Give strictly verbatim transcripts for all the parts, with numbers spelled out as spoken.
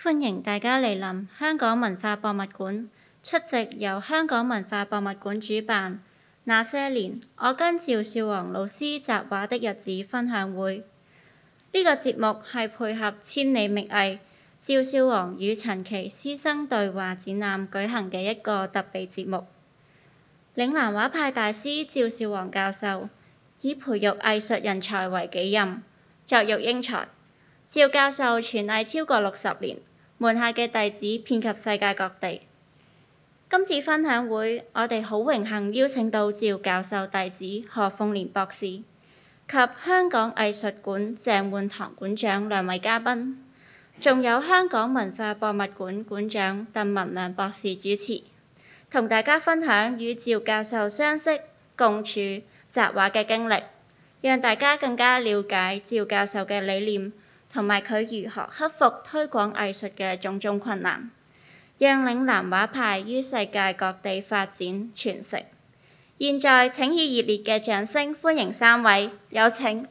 歡迎大家嚟臨香港文化博物館出席由香港文化博物館主辦《那些年，我跟趙少昂老師雜畫的日子》分享會。呢、這個節目係配合千里覓藝趙少昂與陳其師生對話展覽舉行嘅一個特別節目。嶺南畫派大師趙少昂教授以培育藝術人才為己任，作育英才。趙教授傳藝超過六十年，門下嘅弟子遍及世界各地。今次分享會，我哋好榮幸邀請到趙教授弟子何鳳蓮博士及香港藝術館鄭煥堂館長兩位嘉賓，仲有香港文化博物館館長鄧文亮博士主持，同大家分享與趙教授相識、共處、雜畫嘅經歷，讓大家更加了解趙教授嘅理念，同埋佢如何克服推廣藝術嘅種種困難，讓嶺南畫派於世界各地發展傳承。現在請以熱烈嘅掌聲歡迎三位，有請。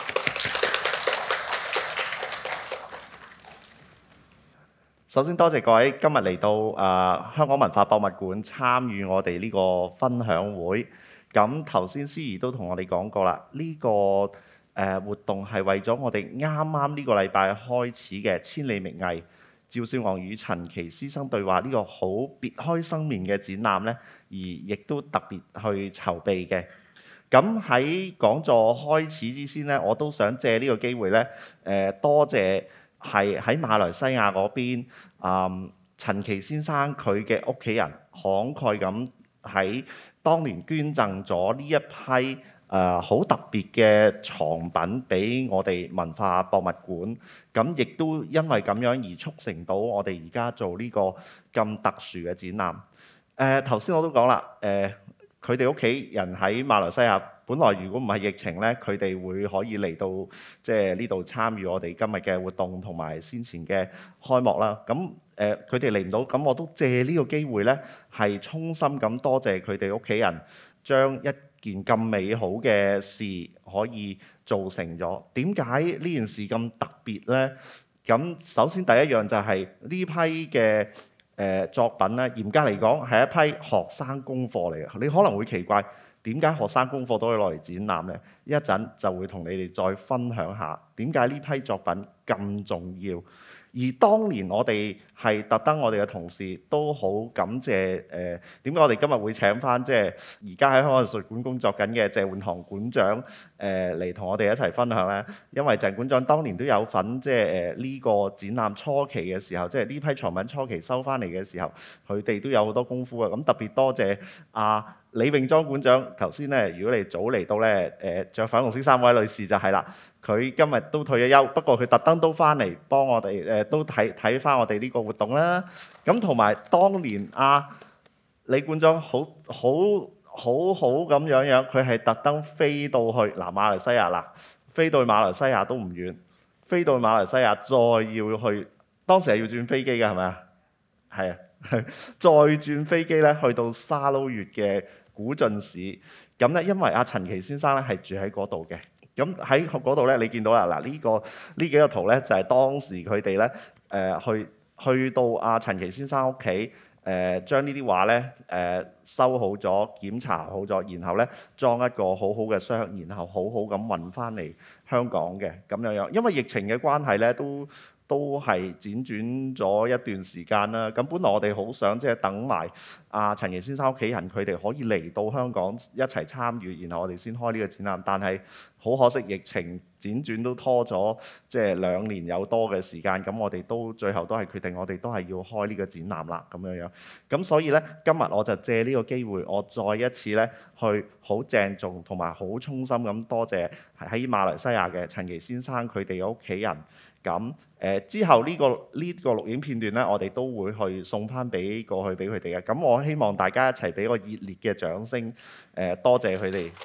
首先多謝各位今日嚟到啊、呃、香港文化博物館參與我哋呢個分享會。咁頭先司儀都同我哋講過啦，呢、這個誒、呃、活動係為咗我哋啱啱呢個禮拜開始嘅千里覓藝趙少昂與陳其師生對話呢個好別開生面嘅展覽呢，而亦都特別去籌備嘅。咁喺講座開始之前呢，我都想借呢個機會呢，誒、呃、多謝係喺馬來西亞嗰邊啊、嗯、陳其先生佢嘅屋企人慷慨咁喺當年捐贈咗呢一批誒好、呃、特別嘅藏品俾我哋文化博物館，咁亦都因為咁樣而促成到我哋而家做呢個咁特殊嘅展覽。誒頭先我都講啦，誒佢哋屋企人喺馬來西亞，本來如果唔係疫情咧，佢哋會可以嚟到即係呢度參與我哋今日嘅活動同埋先前嘅開幕啦。咁誒佢哋嚟唔到，咁我都借呢個機會咧，係衷心咁多謝佢哋屋企人將一件咁美好嘅事可以做成咗。點解呢件事咁特別呢？咁首先第一樣就係呢批嘅誒作品咧，嚴格嚟講係一批學生功課嚟嘅。你可能會奇怪點解學生功課都可以攞嚟展覽呢？一陣就會同你哋再分享下點解呢批作品咁重要。而當年我哋係特登，我哋嘅同事都好感謝誒點解我哋今日會請翻即係而家喺香港藝術館工作緊嘅鄭煥堂館長誒嚟同我哋一齊分享咧。因為鄭館長當年都有份即係誒呢個展覽初期嘅時候，即係呢批藏品初期收翻嚟嘅時候，佢哋都有好多功夫嘅。咁特別多謝阿李永莊館長。頭先咧，如果你早嚟到咧，誒著粉紅色衫位女士就係啦。佢今日都退咗休，不過佢特登都翻嚟幫我哋，誒都睇睇翻我哋呢個活動啦。咁同埋當年阿李館長好好好好咁樣樣，佢係特登飛到去嗱馬來西亞啦，飛到去馬來西亞都唔遠，飛到去馬來西亞再要去，當時係要轉飛機嘅係咪啊？係啊，再轉飛機咧去到沙撈越嘅古晉市。咁咧，因為阿陳其先生咧係住喺嗰度嘅。咁喺嗰度咧，你見到啦，嗱、這、呢個呢幾個圖咧，就係、是、當時佢哋咧誒去去到阿陳其先生屋企誒，將呢啲畫咧誒收好咗、檢查好咗，然後咧裝一個好好嘅箱，然後好好咁運翻嚟香港嘅咁樣樣。因為疫情嘅關係咧，都都係輾轉咗一段時間啦。咁本來我哋好想即係等埋阿陳其先生屋企人佢哋可以嚟到香港一齊參與，然後我哋先開呢個展覽。但係好可惜，疫情輾轉都拖咗即係兩年有多嘅時間。咁我哋都最後都係決定，我哋都係要開呢個展覽啦咁樣樣。咁所以咧，今日我就借呢個機會，我再一次咧去好鄭重同埋好衷心咁多謝喺馬來西亞嘅陳其先生佢哋嘅屋企人。咁誒、呃、之後呢、呢個呢、呢個錄影片段咧，我哋都會去送翻俾過去俾佢哋嘅。咁我希望大家一齊俾個熱烈嘅掌聲，誒、呃、多謝佢哋。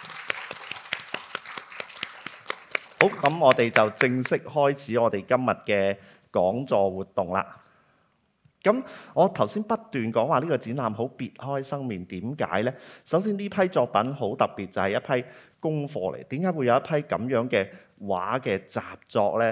好，咁我哋就正式開始我哋今日嘅講座活動啦。咁我頭先不斷講話呢個展覽好別開生面，點解呢？首先呢批作品好特別，就係、是、一批功課嚟。點解會有一批咁樣嘅畫嘅習作呢？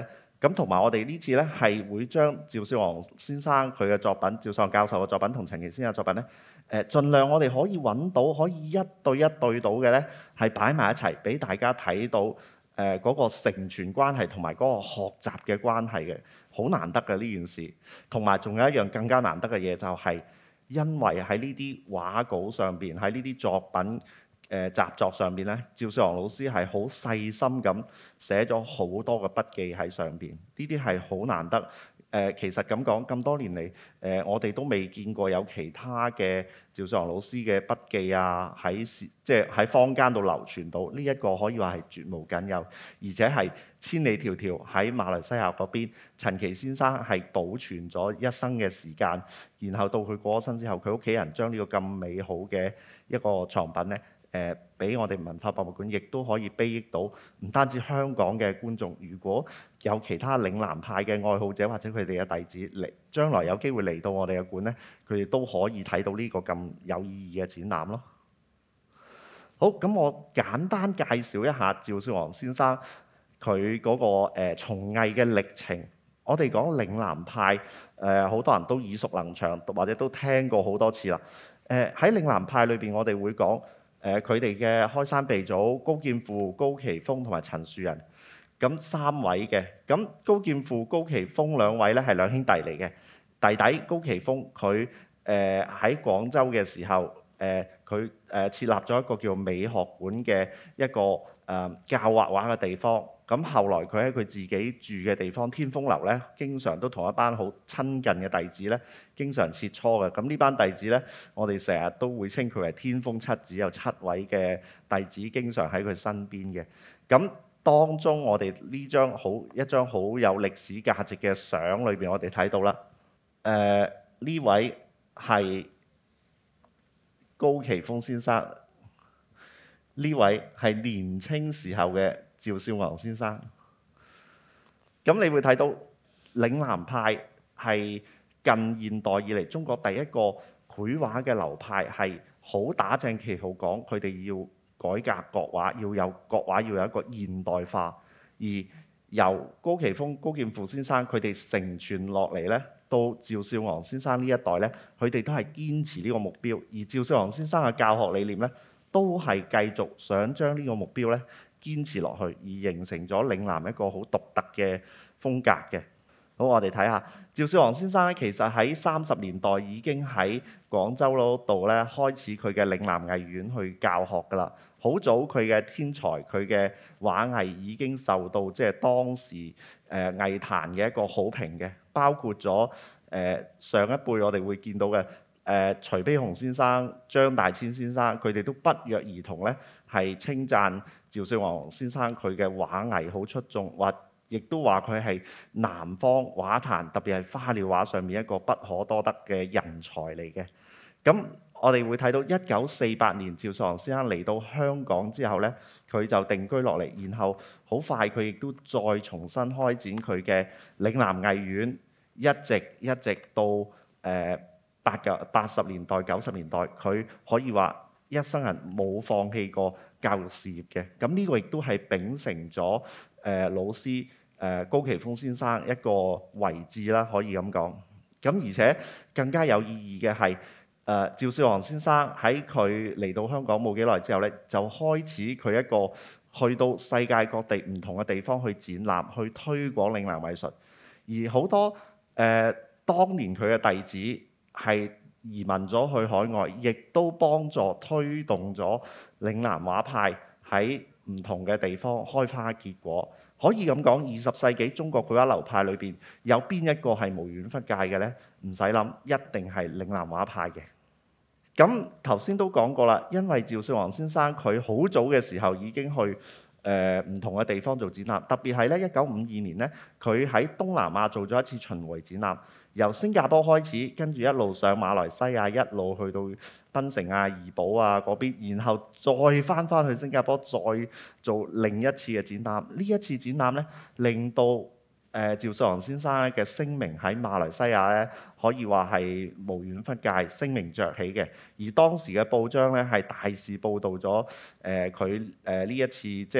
咁同埋我哋呢次咧係會將趙少昂先生佢嘅作品、趙少昂教授嘅作品同陳其先生嘅作品咧，誒盡量我哋可以揾到可以一對一對到嘅咧，係擺埋一齊俾大家睇到誒嗰個承傳關係同埋嗰個學習嘅關係嘅，好難得嘅呢件事。同埋仲有一樣更加難得嘅嘢就係，因為喺呢啲畫稿上邊，喺呢啲作品誒習作上邊咧，趙少昂老師係好細心咁寫咗好多嘅筆記喺上邊，呢啲係好難得。誒其實咁講咁多年嚟，誒我哋都未見過有其他嘅趙少昂老師嘅筆記啊，喺即係喺坊間度流傳到，呢一個可以話係絕無僅有，而且係千里迢迢喺馬來西亞嗰邊，陳其先生係保存咗一生嘅時間，然後到佢過咗身之後，佢屋企人將呢個咁美好嘅一個藏品咧，誒俾我哋文化博物館，亦都可以裨益到唔單止香港嘅觀眾，如果有其他嶺南派嘅愛好者或者佢哋嘅弟子嚟，將來有機會嚟到我哋嘅館咧，佢哋都可以睇到呢個咁有意義嘅展覽咯。好，咁我簡單介紹一下趙少昂先生佢嗰、那個誒、呃、從藝嘅歷程。我哋講嶺南派，誒、呃、好多人都耳熟能詳，或者都聽過好多次啦。誒喺嶺南派裏邊，我哋會講。誒佢哋嘅開山鼻祖高劍父、高奇峰同埋陳樹人，咁三位嘅。咁高劍父、高奇峰兩位咧係兩兄弟嚟嘅。弟弟高奇峰佢誒喺廣州嘅時候，誒佢誒設立咗一個叫美學館嘅一個誒、呃、教畫畫嘅地方。咁後來佢喺佢自己住嘅地方天豐樓咧，經常都同一班好親近嘅弟子咧，經常切磋嘅。咁呢班弟子咧，我哋成日都會稱佢為天豐七子，有七位嘅弟子經常喺佢身邊嘅。咁當中我哋呢張好一張好有歷史價值嘅相裏邊，我哋睇到啦。誒、呃、呢位係高奇峰先生，呢位係年青時候嘅趙少昂先生。咁你會睇到嶺南派係近現代以嚟中國第一個繪畫嘅流派，係好打正旗號講佢哋要改革國畫，要有國畫要有一個現代化。而由高奇峰、高劍父先生佢哋承傳落嚟咧，到趙少昂先生呢一代咧，佢哋都係堅持呢個目標。而趙少昂先生嘅教學理念咧，都係繼續想將呢個目標咧堅持落去，而形成咗嶺南一個好獨特嘅風格嘅。好，我哋睇下趙少昂先生咧，其實喺三十年代已經喺廣州嗰度咧開始佢嘅嶺南藝院去教學㗎啦。好早佢嘅天才，佢嘅畫藝已經受到即係當時誒、呃、藝壇嘅一個好評嘅，包括咗誒、呃、上一輩我哋會見到嘅誒、呃、徐悲鴻先生、張大千先生，佢哋都不約而同咧係稱讚趙少昂先生佢嘅畫藝好出眾，或亦都話佢係南方畫壇特別係花鳥畫上面一個不可多得嘅人才嚟嘅。咁我哋會睇到一九四八年趙少昂先生嚟到香港之後咧，佢就定居落嚟，然後好快佢亦都再重新開展佢嘅嶺南藝院，一直一直到誒八九八十年代九十年代，佢可以話一生人冇放棄過教育事業嘅。咁呢個亦都係秉承咗誒、呃、老師誒、呃、高奇峰先生一個遺志啦，可以咁講。咁而且更加有意義嘅係，誒、呃、趙少昂先生喺佢嚟到香港冇幾耐之後咧，就開始佢一個去到世界各地唔同嘅地方去展覽，去推廣嶺南藝術。而好多誒、呃、當年佢嘅弟子係移民咗去海外，亦都幫助推動咗嶺南畫派喺唔同嘅地方開花結果。可以咁講，二十世紀中國繪畫流派裏邊有邊一個係無遠弗屆嘅呢？唔使諗，一定係嶺南畫派嘅。咁頭先都講過啦，因為趙少昂先生佢好早嘅時候已經去誒唔、呃、同嘅地方做展覽，特別係咧一九五二年咧，佢喺東南亞做咗一次巡迴展覽，由新加坡開始，跟住一路上馬來西亞，一路去到檳城啊、怡保啊嗰邊，然後再翻翻去新加坡，再做另一次嘅展覽。呢一次展覽咧，令到誒、呃、趙少昂先生咧嘅聲名喺馬來西亞咧，可以話係無遠弗屆，聲名鵲起嘅。而當時嘅報章咧係大肆報導咗誒佢誒呢一次即係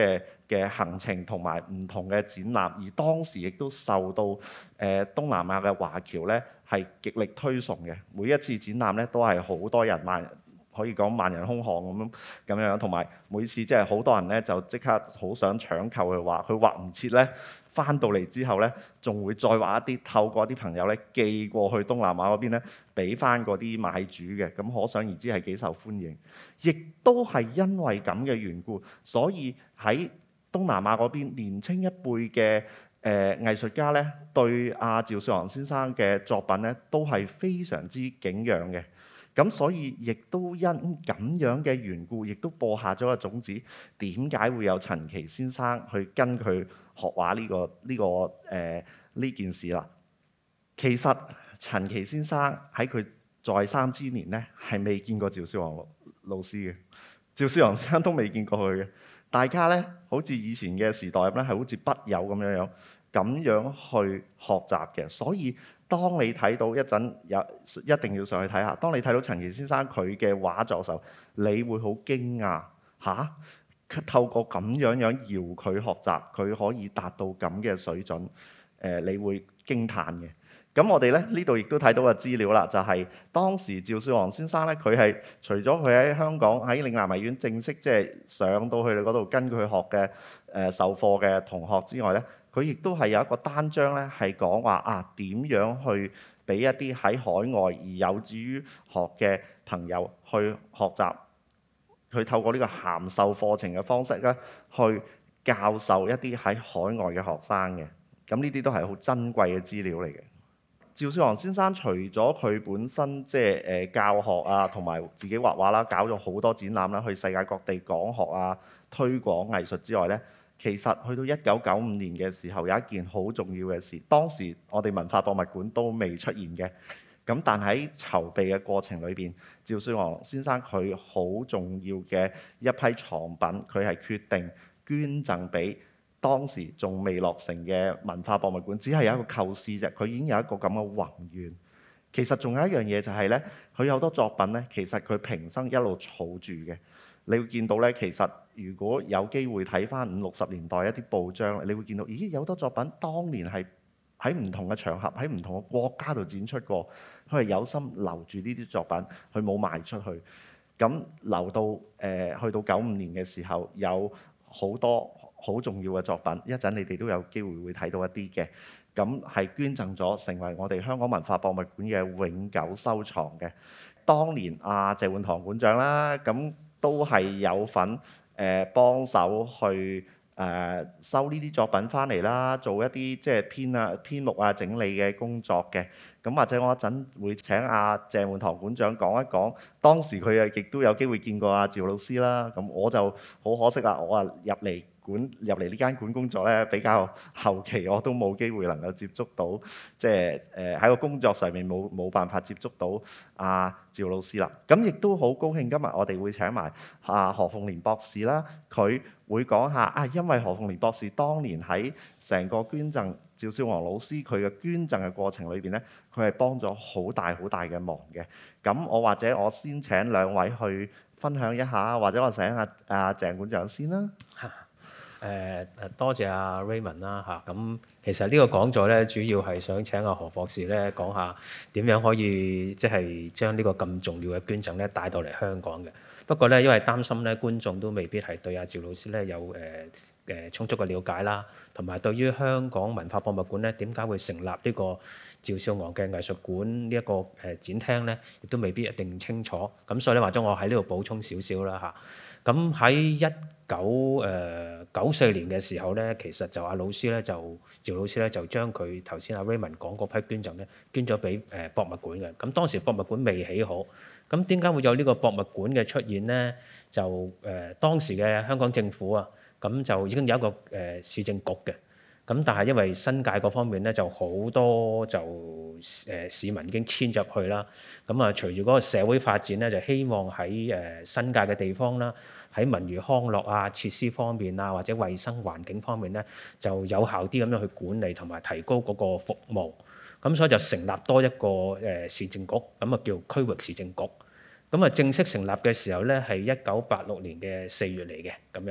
嘅行程同埋唔同嘅展覽，而當時亦都受到誒、呃、東南亞嘅華僑咧係極力推崇嘅。每一次展覽咧都係好多人萬可以講萬人空巷咁樣咁樣，同埋每次即係好多人咧就即刻好想搶購佢畫，佢畫唔切咧，翻到嚟之後咧仲會再畫一啲，透過啲朋友咧寄過去東南亞嗰邊咧，俾翻嗰啲買主嘅，咁可想而知係幾受歡迎。亦都係因為咁嘅緣故，所以喺東南亞嗰邊年青一輩嘅誒藝術家咧，對阿趙少昂先生嘅作品咧都係非常之敬仰嘅。咁所以亦都因咁樣嘅緣故，亦都播下咗個種子。點解會有陳其先生去跟佢學畫呢個呢個誒呢件事啦？其實陳其先生喺佢在生之年咧，係未見過趙少昂老老師嘅。趙少昂先生都未見過佢嘅。大家咧好似以前嘅時代咁咧，係好似筆友咁樣樣咁樣去學習嘅。所以當你睇到一陣有一定要上去睇下。當你睇到陳其先生佢嘅畫作嘅時候，你會好驚訝嚇，透過咁樣樣搖佢學習，佢可以達到咁嘅水準。誒、呃，你會驚歎嘅。咁我哋咧呢度亦都睇到個資料啦，就係、是、當時趙少昂先生咧，佢係除咗佢喺香港喺嶺南藝院正式即係上到去嗰度跟佢學嘅誒、呃、授課嘅同學之外咧，佢亦都係有一個單張咧，係講話啊點樣去俾一啲喺海外而有志於學嘅朋友去學習，去透過呢個函授課程嘅方式咧，去教授一啲喺海外嘅學生嘅。咁呢啲都係好珍貴嘅資料嚟嘅。趙少昂先生除咗佢本身即係誒教學啊，同埋自己畫畫啦，搞咗好多展覽啦，去世界各地講學啊，推廣藝術之外咧，其實去到一九九五年嘅時候，有一件好重要嘅事。當時我哋文化博物館都未出現嘅，咁但喺籌備嘅過程裏邊，趙少昂先生佢好重要嘅一批藏品，佢係決定捐贈俾當時仲未落成嘅文化博物館，只係有一個構思啫，佢已經有一個咁嘅宏願。其實仲有一樣嘢就係咧，佢有好多作品咧，其實佢平生一路儲住嘅。你會見到咧，其實如果有機會睇翻五六十年代一啲報章，你會見到，咦，有好多作品當年係喺唔同嘅場合，喺唔同嘅國家度展出過，佢係有心留住呢啲作品，佢冇賣出去。咁留到誒、呃、去到九五年嘅時候，有好多好重要嘅作品，一陣你哋都有機會會睇到一啲嘅，咁係捐贈咗成為我哋香港文化博物館嘅永久收藏嘅。當年阿謝煥堂館長啦，咁都係有份誒幫手去誒、呃、收呢啲作品翻嚟啦，做一啲即係編啊編目啊整理嘅工作嘅。咁或者我一陣會請阿謝煥堂館長講一講，當時佢啊亦都有機會見過阿趙老師啦。咁我就好可惜啦，我啊入嚟館入嚟呢間館工作咧，比較後期，我都冇機會能夠接觸到，即係誒喺個工作上面冇冇辦法接觸到阿趙老師啦。咁亦都好高興今日我哋會請埋阿何鳳蓮博士啦，佢會講下啊，因為何鳳蓮博士當年喺成個捐贈趙少昂老師佢嘅捐贈嘅過程裏邊咧，佢係幫咗好大好大嘅忙嘅。咁我或者我先請兩位去分享一下，或者我請阿阿鄭館長先啦。 誒誒、呃、多謝阿 Raymond 啦嚇，咁其實呢個講座咧，主要係想請阿何博士咧講下點樣可以即係將呢個咁重要嘅捐贈咧帶到嚟香港嘅。不過咧，因為擔心咧觀眾都未必係對阿趙老師咧有誒誒、呃、充足嘅了解啦，同埋對於香港文化博物館咧點解會成立呢個趙少昂嘅藝術館呢一個誒展廳咧，亦都未必一定清楚。咁所以咧，或者我喺呢度補充少少啦嚇。咁喺一九誒九四年嘅時候咧，其實就阿老師咧就趙老師咧就將佢頭先阿 Raymond 講嗰批捐贈咧捐咗俾誒博物館嘅。咁當時博物館未起好，咁點解會有呢個博物館嘅出現咧？就誒、呃、當時嘅香港政府啊，咁就已經有一個誒、呃、市政局嘅。咁但係因為新界嗰方面咧就好多就誒、呃、市民已經遷入去啦，咁啊隨住嗰個社會發展咧，就希望喺誒、呃、新界嘅地方啦，喺文娛康樂啊、設施方面啊，或者衛生環境方面咧，就有效啲咁樣去管理同埋提高嗰個服務。咁所以就成立多一個誒、呃、市政局，咁啊叫區域市政局。咁啊正式成立嘅時候咧係一九八六年嘅四月嚟嘅咁樣。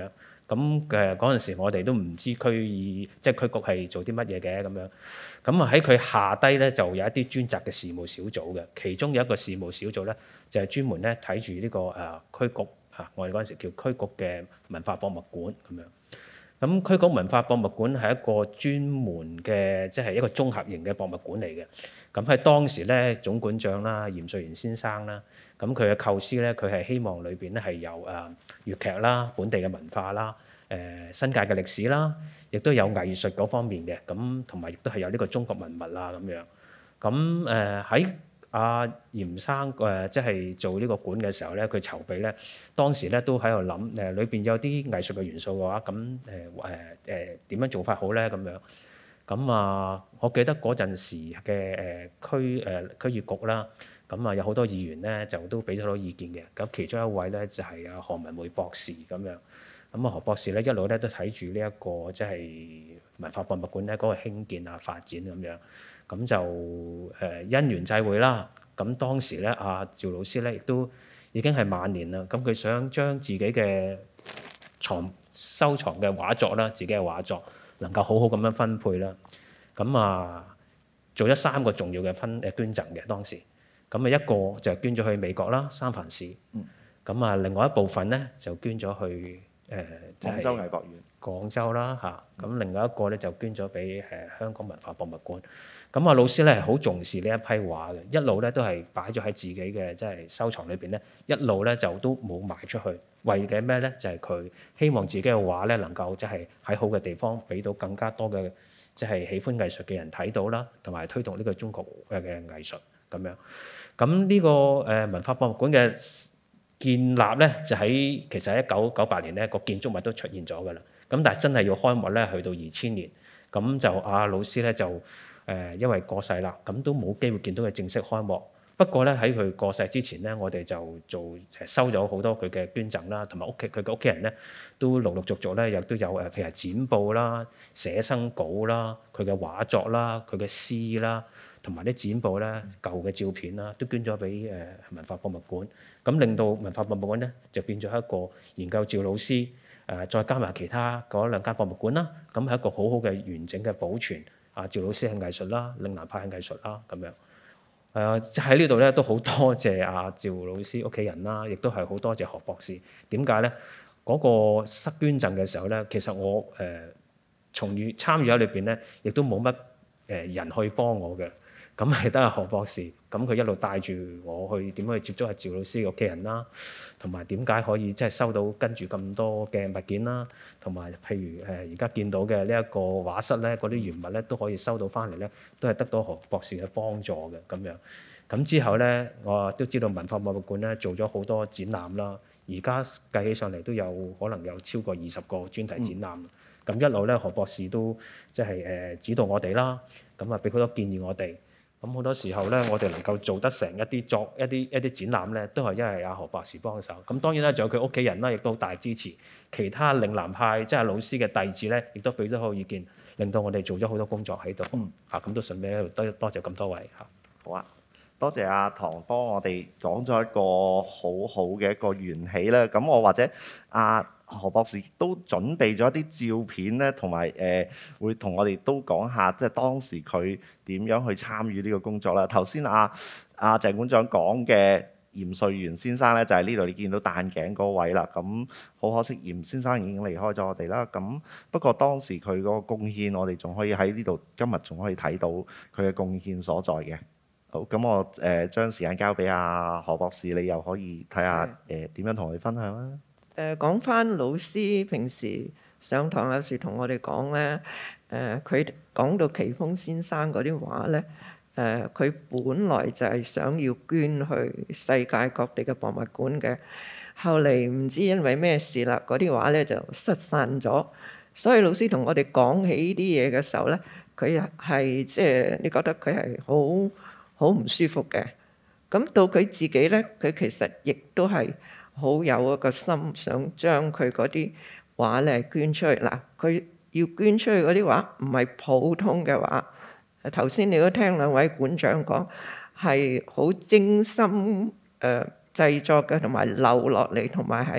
咁誒嗰陣時我哋都唔知區議即係區局係做啲乜嘢嘅咁樣。咁啊喺佢下低咧就有一啲專責嘅事務小組嘅，其中有一個事務小組咧就係、是、專門咧睇住呢個誒、呃、區局嚇、啊，我哋嗰陣時叫區局嘅文化博物館咁樣。咁區局文化博物館係一個專門嘅，即係一個綜合型嘅博物館嚟嘅。咁喺當時咧，總館長啦，嚴瑞元先生啦，咁佢嘅構思咧，佢係希望裏邊咧係有誒粵劇啦、本地嘅文化啦、誒新界嘅歷史啦，亦都有藝術嗰方面嘅。咁同埋亦都係有呢個中國文物啦咁樣。咁誒喺阿嚴生誒即係做呢個館嘅時候咧，佢籌備咧，當時咧都喺度諗誒裏邊有啲藝術嘅元素嘅話，咁誒誒誒點樣做法好咧咁樣。咁啊，我記得嗰陣時嘅誒區誒區議局啦，咁啊有好多議員咧就都俾咗好多意見嘅。咁其中一位咧就係阿何文匯博士咁樣。咁啊何博士咧一路咧都睇住呢一個即係文化博物館咧嗰個興建啊發展咁樣。咁就誒因緣際會啦。咁當時咧阿趙老師咧亦都已經係晚年啦。咁佢想將自己嘅藏收藏嘅畫作啦，自己嘅畫作，能夠好好咁樣分配啦，咁啊做咗三個重要嘅分誒捐贈嘅當時，咁啊一個就捐咗去美國啦，三藩市，咁啊另外一部分咧就捐咗去誒就係廣州藝博院， 廣州啦嚇，咁另外一個咧就捐咗俾誒香港文化博物館。咁啊老師咧係好重視呢一批畫嘅，一路咧都係擺咗喺自己嘅即係收藏裏邊咧，一路咧就都冇賣出去。為嘅咩咧？就係、是、佢希望自己嘅畫咧能夠即係喺好嘅地方俾到更加多嘅即係喜歡藝術嘅人睇到啦，同埋推動呢個中國嘅藝術咁樣。咁呢個誒文化博物館嘅建立咧，就喺其實喺一九九八年咧個建築物都出現咗㗎啦。咁但係真係要開幕咧，去到二千年，咁就阿老師咧就誒、呃、因為過世啦，咁都冇機會見到佢正式開幕。不過咧喺佢過世之前咧，我哋就做收咗好多佢嘅捐贈啦，同埋屋企佢嘅屋企人咧都陸陸續續咧，亦都有誒，譬如係剪報啦、寫生稿啦、佢嘅畫作啦、佢嘅詩啦，同埋啲剪報咧、舊嘅照片啦，都捐咗俾誒文化博物館。咁令到文化博物館咧就變咗一個研究趙老師誒，再加埋其他嗰兩間博物館啦，咁係一個好好嘅完整嘅保存。啊，趙老師係藝術啦，嶺南派係藝術啦，咁樣。誒喺呢度咧都好多謝阿趙老師屋企人啦，亦都係好多謝何博士。點解咧？嗰個塞捐贈嘅時候咧，其實我誒從與參與喺裏邊咧，亦都冇乜誒人去幫我嘅。咁係得阿何博士，咁佢一路帶住我去點樣去接觸阿趙老師嘅屋企人啦，同埋點解可以即係收到跟住咁多嘅物件啦，同埋譬如誒而家見到嘅呢一個畫室咧，嗰啲原物咧都可以收到翻嚟咧，都係得到何博士嘅幫助嘅咁樣。咁之後咧，我都知道文化博物館咧做咗好多展覽啦，而家計起上嚟都有可能有超過二十個專題展覽。咁、嗯、一路咧，何博士都即係誒指導我哋啦，咁啊俾好多建議我哋。咁好多時候咧，我哋能夠做得成一啲作一啲一啲展覽咧，都係因為阿何博士幫手。咁當然啦，仲有佢屋企人啦，亦都好大支持。其他嶺南派即係老師嘅弟子咧，亦都俾咗好意見，令到我哋做咗好多工作喺度。嗯，嚇咁都順便喺度多多謝咁多位嚇。 好啊，多謝阿唐幫我哋講咗一個好好嘅一個緣起啦。咁我或者阿何博士都準備咗一啲照片咧，同埋誒會同我哋都講下，即係當時佢點樣去參與呢個工作啦。頭先阿阿鄭館長講嘅嚴瑞元先生咧，就係呢度你見到戴眼鏡嗰位啦。咁好可惜，嚴先生已經離開咗我哋啦。咁不過當時佢嗰個貢獻，我哋仲可以喺呢度今日仲可以睇到佢嘅貢獻所在嘅。好，咁我誒、呃、將時間交俾阿何博士，你又可以睇下誒點樣同我哋分享啦。 誒講翻老師平時上堂有時同我哋講咧，誒佢講到奇峰先生嗰啲畫咧，誒、呃、佢本來就係想要捐去世界各地嘅博物館嘅，後嚟唔知因為咩事啦，嗰啲畫咧就失散咗，所以老師同我哋講起呢啲嘢嘅時候咧，佢係即係你覺得佢係好好唔舒服嘅。咁到佢自己咧，佢其實亦都係好有一個心，想將佢嗰啲畫咧捐出去。嗱，佢要捐出去嗰啲畫唔係普通嘅畫。頭先你都聽兩位館長講，係好精心誒製作嘅，同埋留落嚟，同埋係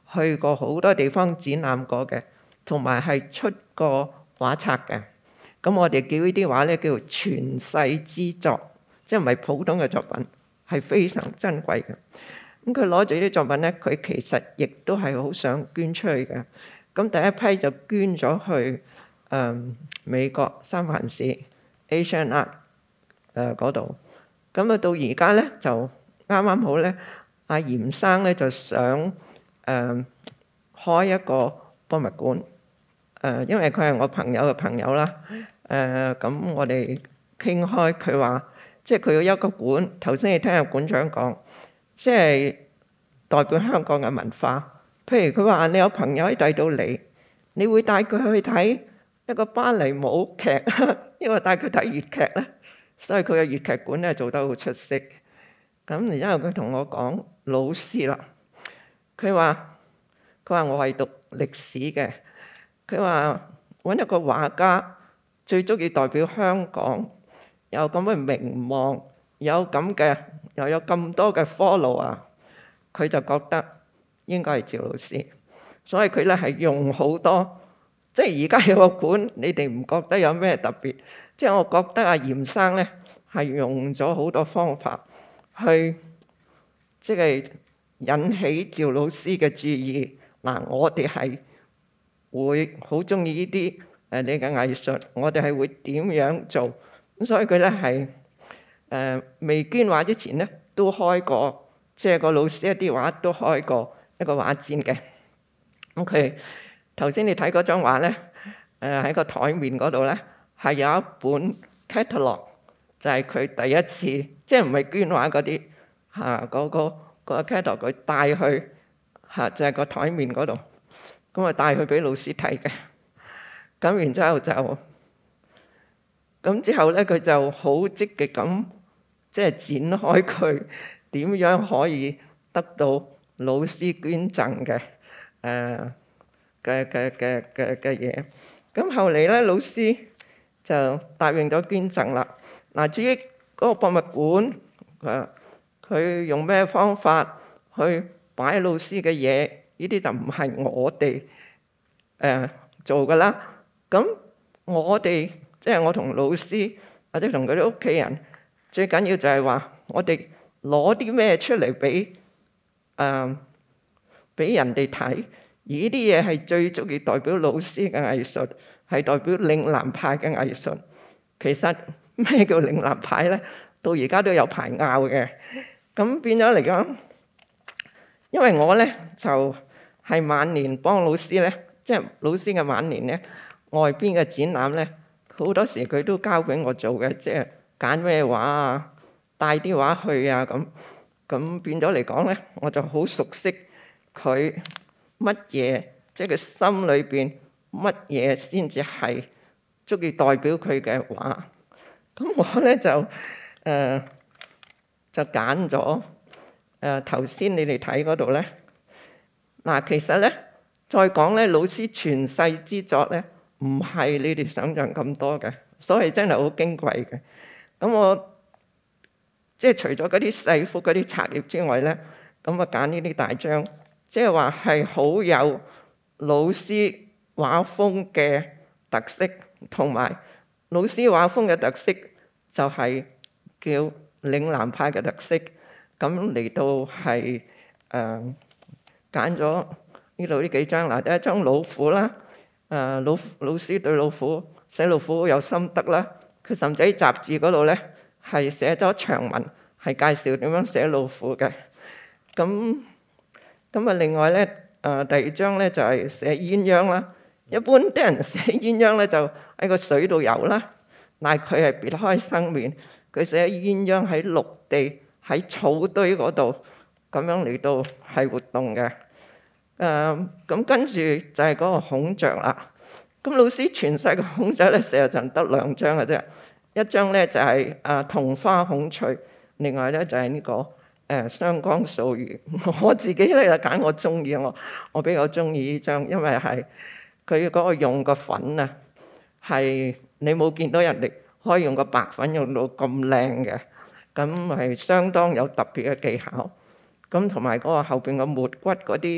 去過好多地方展覽過嘅，同埋係出過畫冊嘅。咁我哋叫呢啲畫咧叫做傳世之作，即係唔係普通嘅作品，係非常珍貴嘅。咁佢攞住啲作品咧，佢其實亦都係好想捐出去嘅。咁第一批就捐咗去誒、嗯、美國三藩市 Asian Art 誒嗰度。咁啊到而家咧就啱啱好咧，阿嚴生咧就想誒、呃、開一個博物館。誒、呃，因為佢係我朋友嘅朋友啦。誒、呃，咁我哋傾開，佢話即係佢要一個館。頭先你聽阿館長講，即係代表香港嘅文化。譬如佢話你有朋友喺第度嚟，你會帶佢去睇一個芭蕾舞劇，因為帶佢睇粵劇咧，所以佢嘅粵劇館咧做得好出色。咁然之後佢同我講老師啦，佢話佢話我係讀歷史嘅，佢話揾一個畫家最足以代表香港，有咁嘅名望，有咁嘅又有咁多嘅 follow 啊，佢就覺得應該係趙老師，所以佢咧係用好多，即係而家有個館，你哋唔覺得有咩特別？即係我覺得阿嚴生咧係用咗好多方法去，即係引起趙老師嘅注意。嗱，我哋係會好中意呢啲誒你嘅藝術，我哋係會點樣做？咁所以佢咧係誒未捐畫之前咧都開過，即係個老師一啲畫都開過一個畫展嘅。咁佢頭先你睇嗰張畫咧，誒喺個台面嗰度咧係有一本 catalog，就係佢第一次，即係唔係捐畫嗰啲嚇嗰個個 catalog 佢帶去嚇，就係個台面嗰度，咁啊帶去俾老師睇嘅。咁然之後就咁之後咧，佢就好積極咁即係展開佢點樣可以得到老師捐贈嘅誒嘅嘅嘅嘅嘅嘢。咁後嚟咧，老師就答應咗捐贈啦。嗱，至於嗰個博物館，誒佢用咩方法去擺老師嘅嘢，呢啲就唔係我哋誒做噶啦。咁我哋即係我同老師或者同佢啲屋企人，最緊要就係話我哋攞啲咩出嚟俾誒俾人哋睇，而呢啲嘢係最足以代表老師嘅藝術，係代表嶺南派嘅藝術。其實咩叫嶺南派咧？到而家都有排拗嘅。咁變咗嚟講，因為我咧就係晚年幫老師咧，即係老師嘅晚年咧，外邊嘅展覽咧，好多時佢都交俾我做嘅，即係揀咩畫啊，帶啲畫去啊咁。咁變咗嚟講咧，我就好熟悉佢乜嘢，即係佢心裏邊乜嘢先至係足以代表佢嘅畫。咁我咧就誒、呃、就揀咗誒頭先你哋睇嗰度咧。嗱，其實咧再講咧，老師傳世之作咧，唔係你哋想象咁多嘅，所以真係好矜貴嘅。咁我即係除咗嗰啲細幅嗰啲冊頁之外咧，咁啊揀呢啲大張，即係話係好有老師畫風嘅特色，同埋老師畫風嘅特色就係叫嶺南派嘅特色。咁嚟到係誒揀咗呢度呢幾張啦，第一張老虎啦，誒老老師對老虎寫老虎好有心得啦。佢甚至喺雜誌嗰度咧係寫咗長文，係介紹點樣寫老虎嘅。咁咁啊，另外咧誒第二張咧就係寫鴛鴦啦。一般啲人寫鴛鴦咧就喺個水度游啦，但係佢係別開生面，佢寫鴛鴦喺陸地喺草堆嗰度咁樣嚟到係活動嘅。誒咁跟住就係嗰個孔雀啦。咁老師傳世嘅孔雀咧，成日就得兩張嘅啫。一張咧就係啊桐花孔雀，另外咧就係呢個誒雙光素羽。我自己咧就揀我中意，我我比較中意呢張，因為係佢嗰個用個粉啊，係你冇見到人哋可以用個白粉用到咁靚嘅，咁係相當有特別嘅技巧。咁同埋嗰個後邊個抹骨嗰啲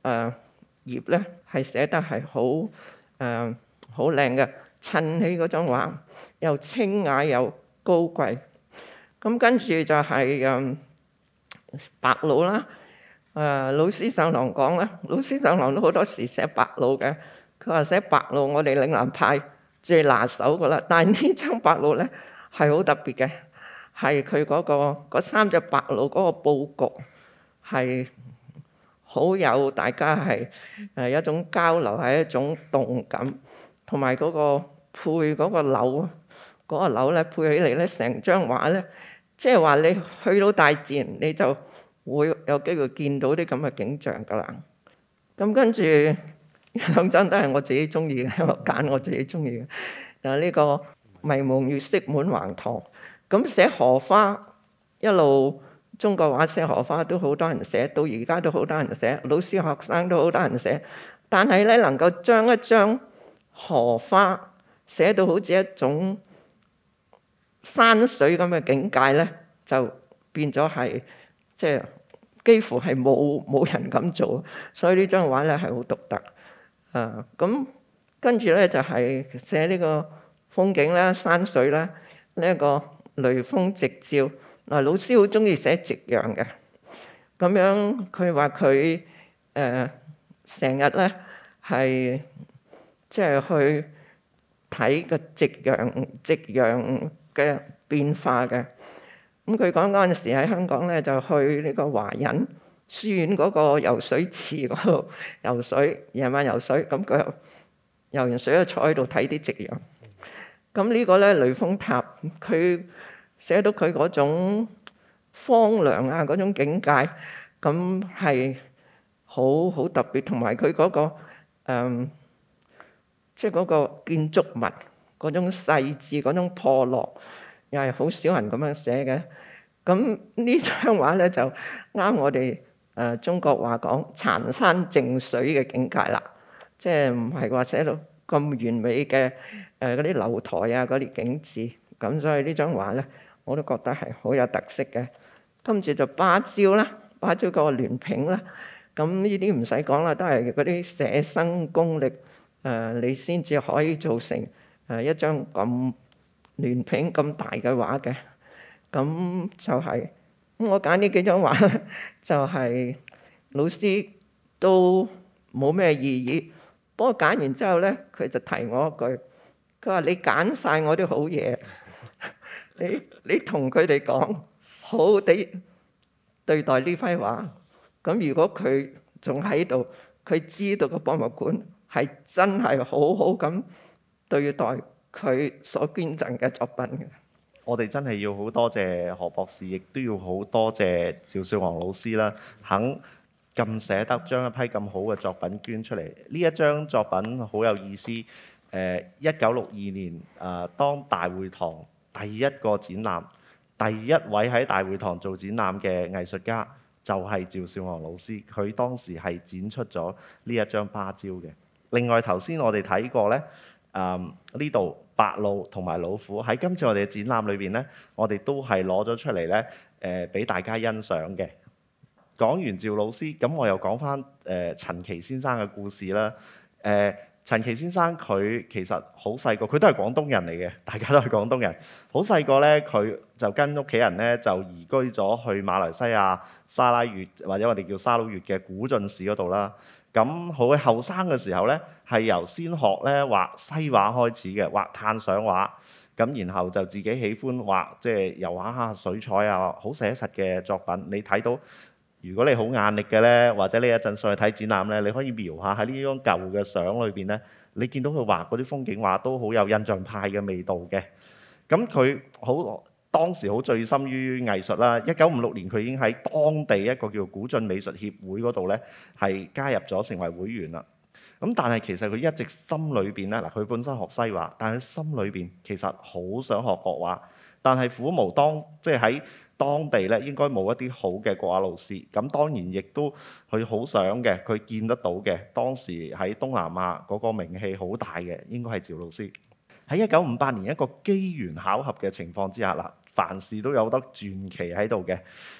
誒頁咧係寫得係好誒好靚嘅，襯起嗰張畫又清雅又高貴。咁跟住就係誒白鷺啦。誒老師上堂講啦，老師上堂都好多時寫白鷺嘅。佢話寫白鷺我哋嶺南派最拿手噶啦，但係呢張白鷺咧係好特別嘅，係佢嗰個嗰三隻白鷺嗰個佈局係好有大家係誒一種交流，係一種動感，同埋嗰個配嗰個樓嗰個樓咧配起嚟咧，成張畫咧，即係話你去到大自然你就會有機會見到啲咁嘅景象㗎啦。咁跟住兩張都係我自己中意嘅，我揀我自己中意嘅。就呢個迷蒙月色滿橫塘，咁寫荷花一路中國畫寫荷花都好多人寫，到而家都好多人寫，老師學生都好多人寫。但係咧能夠將一張荷花寫到好似一種山水咁嘅境界咧，就變咗係即係幾乎係冇冇人咁做，所以呢張畫咧係好獨特。啊，咁跟住咧就係寫呢個風景啦、山水啦，呢一個雷鋒夕照。嗱，老師好中意寫夕陽嘅，咁樣佢話佢誒成日咧係即係去睇個夕陽夕陽嘅變化嘅。咁佢講嗰陣時喺香港咧就去呢個華仁書院嗰個游水池嗰度游水，夜晚游水，咁佢游完水就坐喺度睇啲夕陽。咁呢個咧雷峰塔，佢寫到佢嗰種荒涼啊，嗰種境界，咁係好好特別，同埋佢嗰個誒，即係嗰個建築物嗰種細緻、嗰種破落，又係好少人咁樣寫嘅。咁呢張畫咧就啱我哋誒中國話講殘山靜水嘅境界啦，即係唔係話寫到咁完美嘅誒嗰啲樓台啊嗰啲景緻。咁所以呢張畫咧我都覺得係好有特色嘅。跟住就芭蕉啦，芭蕉嗰個聯屏啦，咁呢啲唔使講啦，都係嗰啲寫生功力誒，你先至可以做成誒一張咁聯屏咁大嘅畫嘅。咁就係咁，我揀呢幾張畫咧，就係老師都冇咩異議。不過揀完之後咧，佢就提我一句，佢話你揀晒我啲好嘢，你你同佢哋講好好地對待呢批畫。咁如果佢仲喺度，佢知道個博物館係真係好好咁對待佢所捐贈嘅作品嘅。 我哋真係要好多謝何博士，亦都要好多謝趙少昂老師啦，肯咁捨得將一批咁好嘅作品捐出嚟。呢一張作品好有意思。誒，一九六二年啊，當大會堂第一個展覽，第一位喺大會堂做展覽嘅藝術家就係趙少昂老師。佢當時係展出咗呢一張芭蕉嘅。另外頭先我哋睇過咧，誒呢度。白鷺同埋老虎喺今次我哋嘅展覽裏邊咧，我哋都係攞咗出嚟咧，誒俾大家欣賞嘅。講完趙老師，咁我又講翻誒陳其先生嘅故事啦。誒、呃、陳其先生佢其實好細個，佢都係廣東人嚟嘅，大家都係廣東人。好細個咧，佢就跟屋企人咧就移居咗去馬來西亞沙拉越或者我哋叫沙撈越嘅古晉市嗰度啦。咁好後生嘅時候咧，係由先學咧畫西畫開始嘅，畫炭上畫。咁然後就自己喜歡畫，即係又畫下水彩啊，好寫實嘅作品。你睇到，如果你好眼力嘅咧，或者你一陣上去睇展覽咧，你可以瞄下喺呢張舊嘅相裏邊咧，你見到佢畫嗰啲風景畫都好有印象派嘅味道嘅。咁佢好當時好醉心於藝術啦。一九五六年佢已經喺當地一個叫古晉美術協會嗰度咧，係加入咗成為會員啦。咁但係其實佢一直心裏邊咧，嗱佢本身學西畫，但係心裏邊其實好想學國畫，但係苦無當即係喺當地咧應該冇一啲好嘅國畫老師。咁當然亦都佢好想嘅，佢見得到嘅當時喺東南亞嗰個名氣好大嘅，應該係趙老師。喺一九五八年一個機緣巧合嘅情況之下啦，凡事都有得傳奇喺度嘅。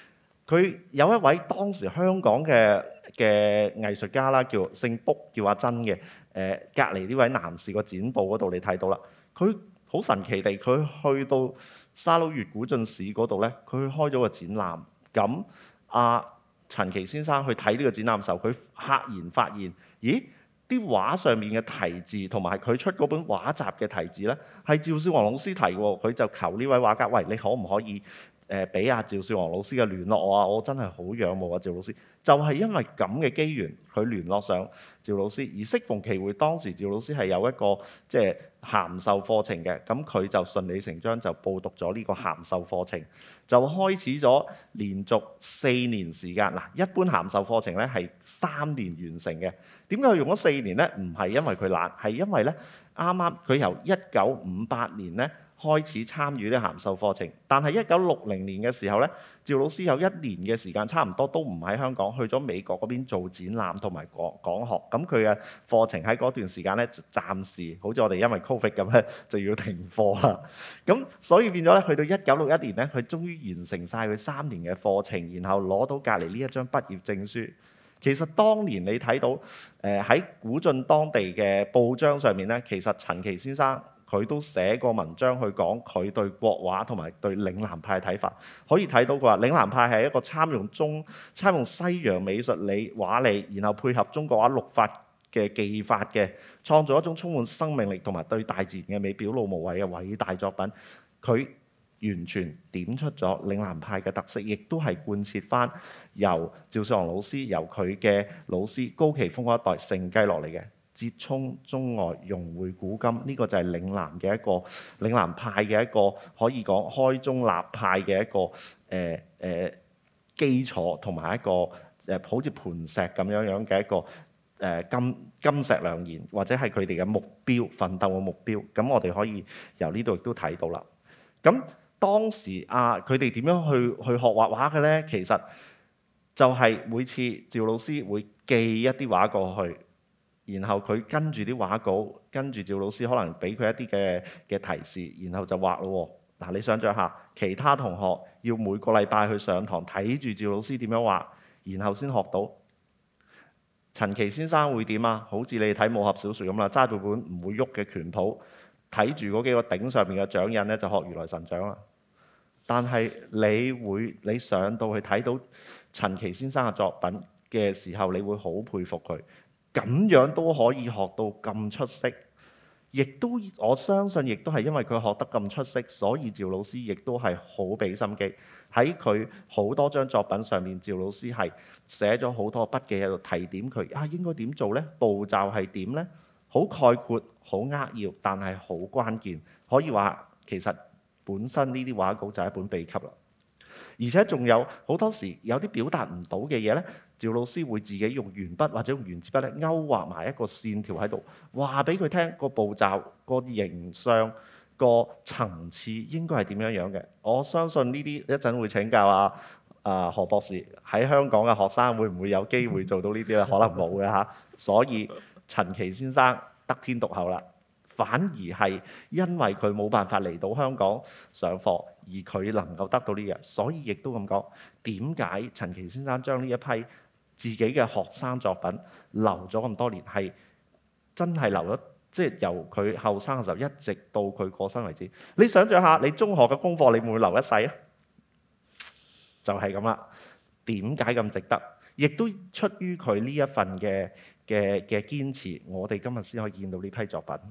佢有一位當時香港嘅嘅藝術家啦，叫姓卜，叫阿珍嘅。誒、呃、隔離呢位男士個展報嗰度你睇到啦，佢好神奇地，佢去到沙撈越古晉市嗰度咧，佢開咗個展覽。咁阿陳其先生去睇呢個展覽嘅時候，佢赫然發現，咦？啲畫上面嘅題字同埋佢出嗰本畫集嘅題字咧，係趙少昂老師題喎。佢就求呢位畫家，喂，你可唔可以誒俾阿趙少昂老師嘅聯絡我啊？我真係好仰慕阿趙老師。就係、是、因為咁嘅機緣，佢聯絡上趙老師，而適逢其會，當時趙老師係有一個即係函授課程嘅，咁佢就順理成章就報讀咗呢個函授課程，就開始咗連續四年時間。嗱，一般函授課程咧係三年完成嘅。點解佢用咗四年咧？唔係因為佢懶，係因為咧啱啱佢由一九五八年咧開始參與呢函授課程，但係一九六零年嘅時候咧，趙老師有一年嘅時間差唔多都唔喺香港，去咗美國嗰邊做展覽同埋講講學。咁佢嘅課程喺嗰段時間咧，就暫時好似我哋因為 Covid 咁咧就要停課啦。咁所以變咗咧，去到一九六一年咧，佢終於完成晒佢三年嘅課程，然後攞到隔離呢一張畢業證書。其實當年你睇到誒喺、呃、古晉當地嘅報章上面咧，其實陳其先生佢都寫過文章去講佢對國畫同埋對嶺南派嘅睇法。可以睇到佢話嶺南派係一個參用中參用西洋美術理畫理，然後配合中國畫錄法嘅技法嘅，創造一種充滿生命力同埋對大自然嘅美表露無遺嘅偉大作品。佢完全點出咗嶺南派嘅特色，亦都係貫徹翻由趙少昂老師、由佢嘅老師高奇峰嗰一代承繼落嚟嘅折衷中外、融會古今。呢、這個就係嶺南嘅一個嶺南派嘅一個可以講開宗立派嘅一個誒誒、呃呃、基礎，同埋一個誒、呃、好似磐石咁樣樣嘅一個誒、呃、金金石良言，或者係佢哋嘅目標奮鬥嘅目標。咁我哋可以由呢度亦都睇到啦。咁當時啊，佢哋點樣去去學畫畫嘅咧？其實就係每次趙老師會寄一啲畫過去，然後佢跟住啲畫稿，跟住趙老師可能俾佢一啲嘅嘅提示，然後就畫咯。嗱，你想象下，其他同學要每個禮拜去上堂睇住趙老師點樣畫，然後先學到。陳其先生會點啊？好似你睇武俠小說咁啦，揸住本唔會喐嘅拳譜，睇住嗰幾個頂上面嘅掌印咧，就學如來神掌啦。但係你會你上到去睇到陳其先生嘅作品嘅時候，你會好佩服佢，咁樣都可以學到咁出色。亦都我相信，亦都係因為佢學得咁出色，所以趙老師亦都係好俾心機喺佢好多張作品上面。趙老師係寫咗好多筆記喺度提點佢啊，應該點做呢？步驟係點呢？好概括，好扼要，但係好關鍵。可以話其實本身呢啲畫稿就係一本秘笈啦。而且仲有好多時有啲表達唔到嘅嘢呢，趙老師會自己用鉛筆或者用原子筆咧勾畫埋一個線條喺度，話俾佢聽個步驟、個形象、個層次應該係點樣樣嘅。我相信呢啲一陣會請教啊啊何博士，喺香港嘅學生會唔會有機會做到呢啲咧？可能冇嘅嚇。所以陳其先生得天獨厚啦。反而係因為佢冇辦法嚟到香港上課，而佢能夠得到呢樣，所以亦都咁講。點解陳其先生將呢一批自己嘅學生作品留咗咁多年，係真係留咗，即係由佢後生嘅時候一直到佢過身為止。你想象下，你中學嘅功課，你會唔會留一世啊？就係咁啦。點解咁值得？亦都出於佢呢一份嘅嘅嘅堅持，我哋今日先可以見到呢批作品。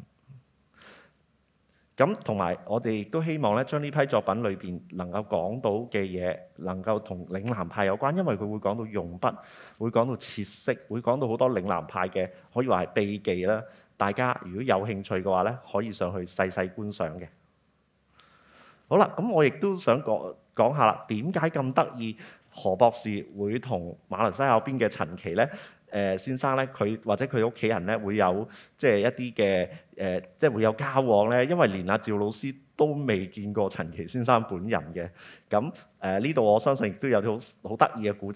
咁同埋我哋亦都希望咧，將呢批作品裏邊能夠講到嘅嘢，能夠同嶺南派有關，因為佢會講到用筆，會講到設色，會講到好多嶺南派嘅可以話係秘技啦。大家如果有興趣嘅話咧，可以上去細細觀賞嘅。好啦，咁我亦都想講講下啦，點解咁得意？何博士會同馬來西亞邊嘅陳其咧？誒、呃、先生咧，佢或者佢屋企人咧會有即係一啲嘅誒，即係會有交往咧。因為連阿趙老師都未見過陳其先生本人嘅。咁誒呢度我相信亦都有啲好好得意嘅故仔。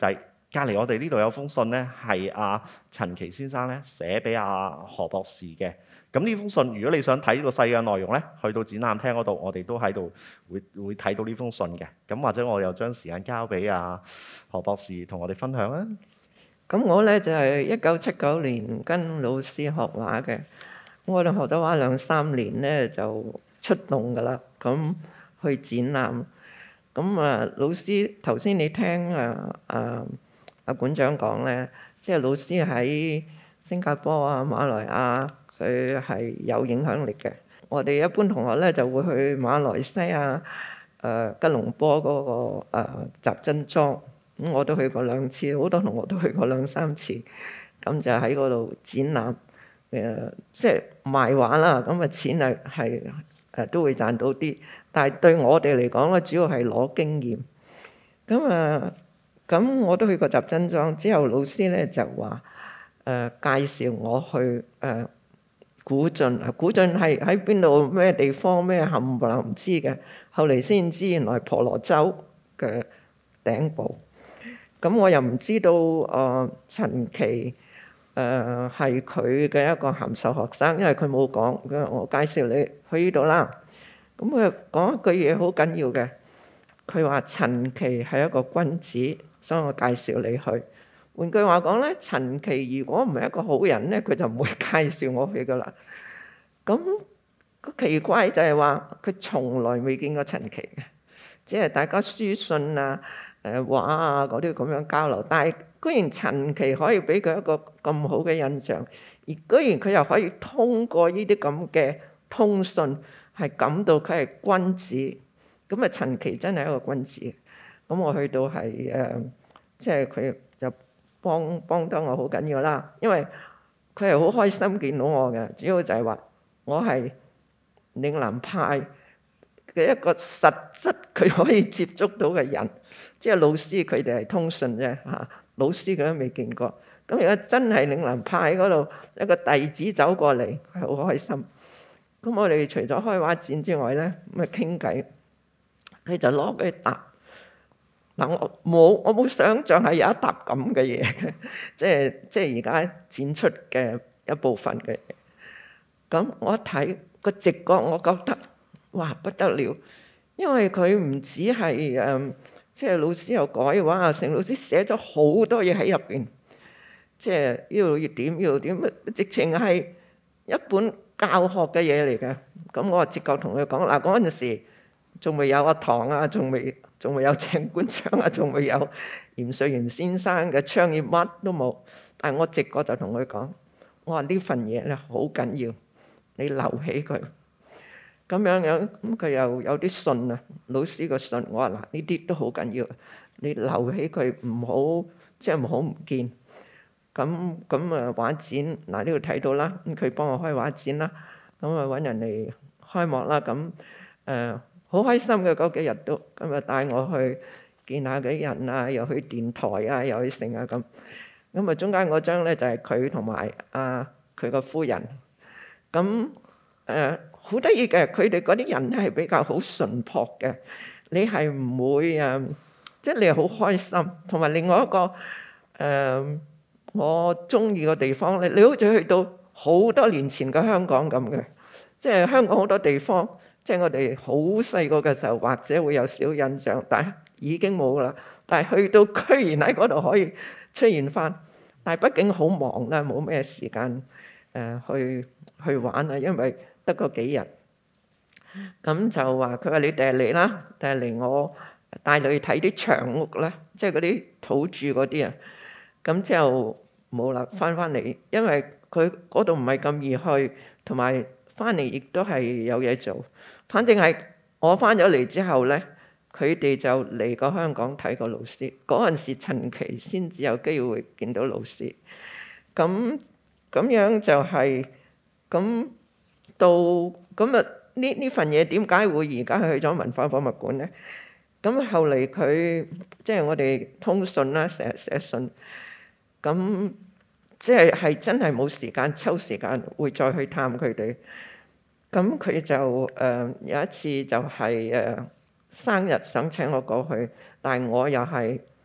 隔離我哋呢度有封信咧，係阿陳其先生咧寫俾阿何博士嘅。咁呢封信，如果你想睇呢個細嘅內容咧，去到展覽廳嗰度，我哋都喺度會會睇到呢封信嘅。咁或者我又將時間交俾阿何博士同我哋分享啊。 咁我咧就係一九七九年跟老師學畫嘅，我哋學咗畫兩三年咧就出動㗎啦，咁去展覽。咁啊，老師頭先你聽啊啊阿館長講咧，即係老師喺新加坡啊、馬來亞，佢係有影響力嘅。我哋一般同學咧就會去馬來西亞、誒吉隆坡嗰個誒集珍莊，咁我都去過兩次，好多同學都去過兩三次，咁就喺嗰度展覽，誒即係賣畫啦。咁啊錢係係誒都會賺到啲，但係對我哋嚟講咧，主要係攞經驗。咁啊〜咁我都去過集珍莊，之後老師咧就話誒、呃、介紹我去誒、呃、古晉啊，古晉係喺邊度咩地方咩冚唪唥唔知嘅，後嚟先知原來婆羅洲嘅頂部。咁我又唔知道誒、呃、陳其誒係佢嘅一個函授學生，因為佢冇講，佢話我介紹你去呢度啦。咁佢講一句嘢好緊要嘅，佢話陳其係一個君子。所以我介紹你去。換句話講咧，陳其如果唔係一個好人咧，佢就唔會介紹我去噶啦。咁個奇怪就係話，佢從來未見過陳其嘅，只係大家書信啊、誒畫啊嗰啲咁樣交流。但係居然陳其可以俾佢一個咁好嘅印象，而居然佢又可以通過呢啲咁嘅通訊，係感到佢係君子。咁啊，陳其真係一個君子。咁我去到係誒、呃，即係佢就幫幫得我好緊要啦，因為佢係好開心見到我嘅，主要就係話我係嶺南派嘅一個實質佢可以接觸到嘅人，即係老師佢哋係通訊啫嚇，老師佢都未見過。咁如果真係嶺南派嗰度一個弟子走過嚟，佢好開心。咁我哋除咗開畫展之外咧，咁啊傾偈，佢就攞佢答。嗱，我冇我冇想像係有一沓咁嘅嘢嘅，即係即係而家展出嘅一部分嘅嘢。咁我一睇個直覺，我覺得哇不得了，因為佢唔止係誒，即係老師又改畫啊，成老師寫咗好多嘢喺入邊，即係呢度要點，呢度點，直情係一本教學嘅嘢嚟嘅。咁我直覺同佢講嗱，嗰陣時仲未有阿唐啊，仲未。仲未有鄭觀昌啊，仲未有嚴瑞元先生嘅倡議，乜都冇。但係我直覺就同佢講，我話呢份嘢咧好緊要，你留起佢。咁樣樣咁佢又有啲信啊，老師個信，我話嗱呢啲都好緊要，你留起佢，唔好即係唔好唔見。咁咁啊畫展嗱呢度睇到啦，咁佢幫我開畫展啦，咁啊揾人嚟開幕啦，咁誒。呃好開心嘅嗰幾日都，咁啊帶我去見下幾人啊，又去電台啊，又去成啊咁。咁啊中間嗰張咧就係佢同埋啊佢個夫人。咁誒好得意嘅，佢哋嗰啲人咧係比較好淳樸嘅，你係唔會誒，即係你係好開心。同埋另外一個誒，我中意嘅地方咧，你好似去到好多年前嘅香港咁嘅，即係香港好多地方。即係我哋好細個嘅時候，或者會有小印象，但係已經冇啦。但係去到居然喺嗰度可以出現翻，但係畢竟好忙啦，冇咩時間誒去去玩啊，因為得嗰幾日。咁就話佢話你第日嚟啦，第日嚟我帶你去睇啲長屋啦，即係嗰啲土著嗰啲啊。咁之後冇啦，翻翻嚟，因為佢嗰度唔係咁易去，同埋翻嚟亦都係有嘢做。反正係我翻咗嚟之後咧，佢哋就嚟過香港睇過老師。嗰陣時陳其先至有機會見到老師。咁咁樣就係、是、咁到咁啊？呢呢份嘢點解會而家去咗文化博物館咧？咁後嚟佢即係我哋通訊啦，成日寫信。咁即係係真係冇時間抽時間會再去探佢哋。咁佢就誒、呃、有一次就係、是、誒、呃、生日想請我過去，但係我又係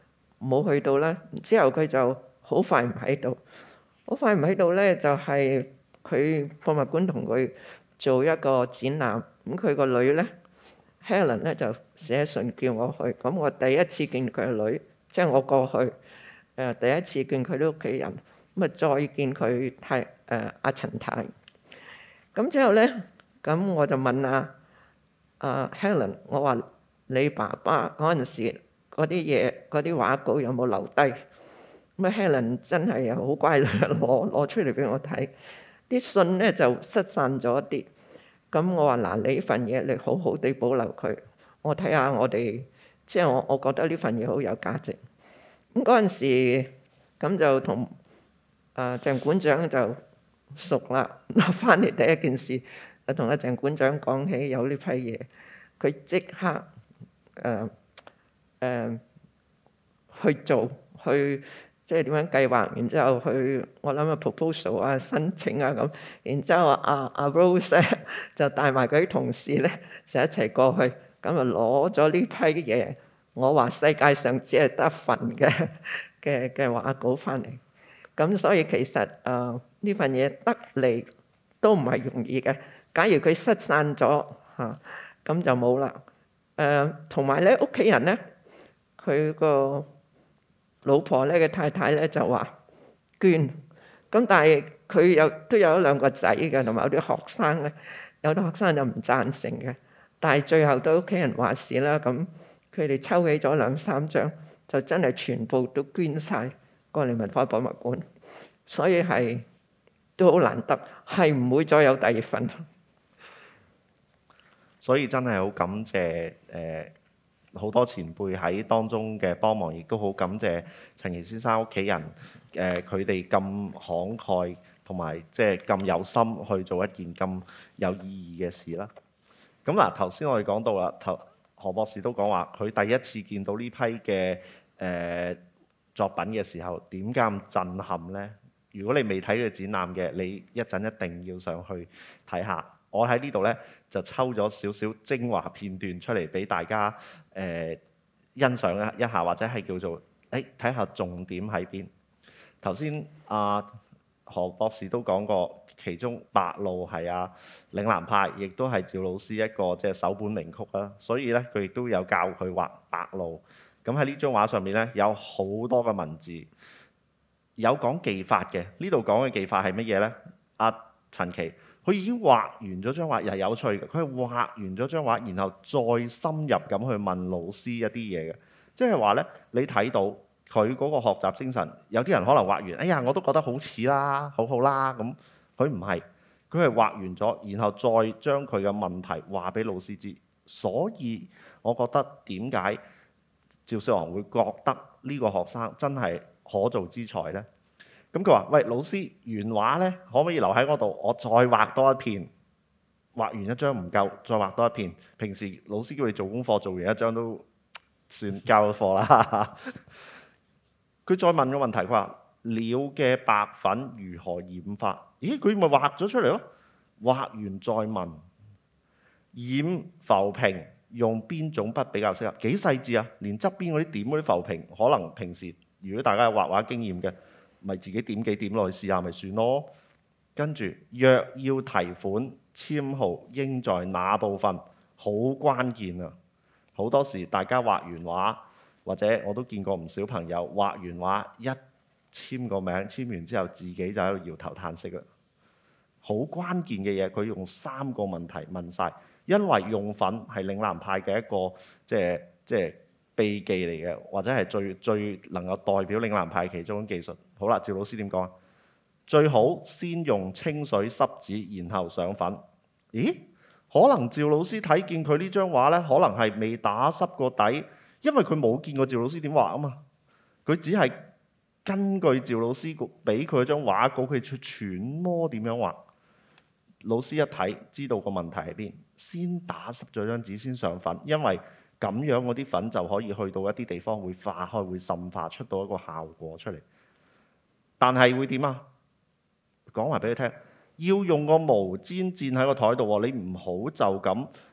冇去到啦。之後佢就好快唔喺度，好快唔喺度咧，就係佢博物館同佢做一個展覽。咁佢個女咧 Helen 咧就寫信叫我去。咁我第一次見佢個女，即係我過去誒第一次見佢啲屋企人，咁啊再見佢太誒阿陳太。咁之後咧，咁我就問啊啊 Helen，我話你爸爸嗰陣時嗰啲嘢嗰啲畫稿有冇留低？咁啊 Helen 真係好乖，攞攞出嚟俾我睇。啲信咧就失散咗一啲。咁我話嗱，你呢份嘢你好好地保留佢，我睇下我哋即係我我覺得呢份嘢好有價值。咁嗰陣時咁就同啊鄭館長就熟啦。翻嚟第一件事，就同阿鄭館長講起有呢批嘢，佢即刻誒誒、呃呃、去做，去即係點樣計劃，然之後去我諗啊 proposal 啊申請啊咁，然之後阿阿 Rose 咧就帶埋佢啲同事咧就一齊過去，咁啊攞咗呢批嘢，我話世界上只係得一份嘅嘅嘅畫稿翻嚟。咁所以其實誒呢、呃、份嘢得嚟都唔係容易嘅。假如佢失散咗嚇，咁、啊、就冇啦。誒同埋咧屋企人咧，佢個老婆咧嘅太太咧就話捐。咁但係佢有都有一兩個仔嘅，同埋有啲學生咧，有啲學生就唔贊成嘅。但係最後都屋企人話事啦，咁佢哋抽起咗兩三張，就真係全部都捐晒過嚟文化博物館，所以係都好難得，係唔會再有第二份。 所以真係好感謝誒好多前輩喺當中嘅幫忙，亦都好感謝陳琦先生屋企人誒佢哋咁慷慨同埋即係咁有心去做一件咁有意義嘅事啦。咁嗱，頭先我哋講到啦，頭何博士都講話佢第一次見到呢批嘅誒、呃、作品嘅時候，點解咁震撼呢？如果你未睇呢個展覽嘅，你一陣一定要上去睇下。我喺呢度咧就抽咗少少精華片段出嚟俾大家誒、呃、欣賞一下，或者係叫做誒睇下重點喺邊。頭先阿何博士都講過，其中白鷺係啊嶺南派，亦都係趙老師一個即係首本名曲啦。所以咧佢亦都有教佢畫白鷺。咁喺呢張畫上面咧有好多嘅文字，有講技法嘅。呢度講嘅技法係乜嘢咧？阿、啊、陳琦。佢已經畫完咗張畫，又係有趣嘅。佢係畫完咗張畫，然後再深入咁去問老師一啲嘢嘅，即係話咧，你睇到佢嗰個學習精神。有啲人可能畫完，哎呀，我都覺得好似啦，好好啦，咁佢唔係，佢係畫完咗，然後再將佢嘅問題話俾老師知。所以我覺得點解趙少昂會覺得呢個學生真係可造之才呢？咁佢話：喂，老師，原畫咧可唔可以留喺嗰度？我再畫多一片，畫完一張唔夠，再畫多一片。平時老師叫你做功課，做完一張都算交咗課啦。佢再問個問題，佢話：鳥嘅白粉如何染法？咦，佢咪畫咗出嚟咯？畫完再問，染浮萍用邊種筆比較適合？幾細緻啊！連側邊嗰啲點嗰啲浮萍，可能平時如果大家有畫畫經驗嘅，咪自己點幾點落去試下咪算咯。跟住若要題款簽號應在哪部分？好關鍵啊！好多時大家畫完畫，或者我都見過唔少朋友畫完畫一簽個名，簽完之後自己就喺度搖頭嘆息啦。好關鍵嘅嘢，佢用三個問題問晒，因為用粉係嶺南派嘅一個即係即係秘技嚟嘅，或者係最最能夠代表嶺南派其中嘅技術。好啦，趙老師點講？最好先用清水濕紙，然後上粉。咦？可能趙老師睇見佢呢張畫呢，可能係未打濕個底，因為佢冇見過趙老師點畫啊嘛。佢只係根據趙老師俾佢張畫稿，佢去揣摩點樣畫。老師一睇知道個問題喺邊，先打濕咗張紙先上粉，因為咁樣嗰啲粉就可以去到一啲地方會化開，會滲化出到一個效果出嚟。但係會點啊？講埋俾佢聽，要用個毛氈墊喺個台度喎，你唔好就咁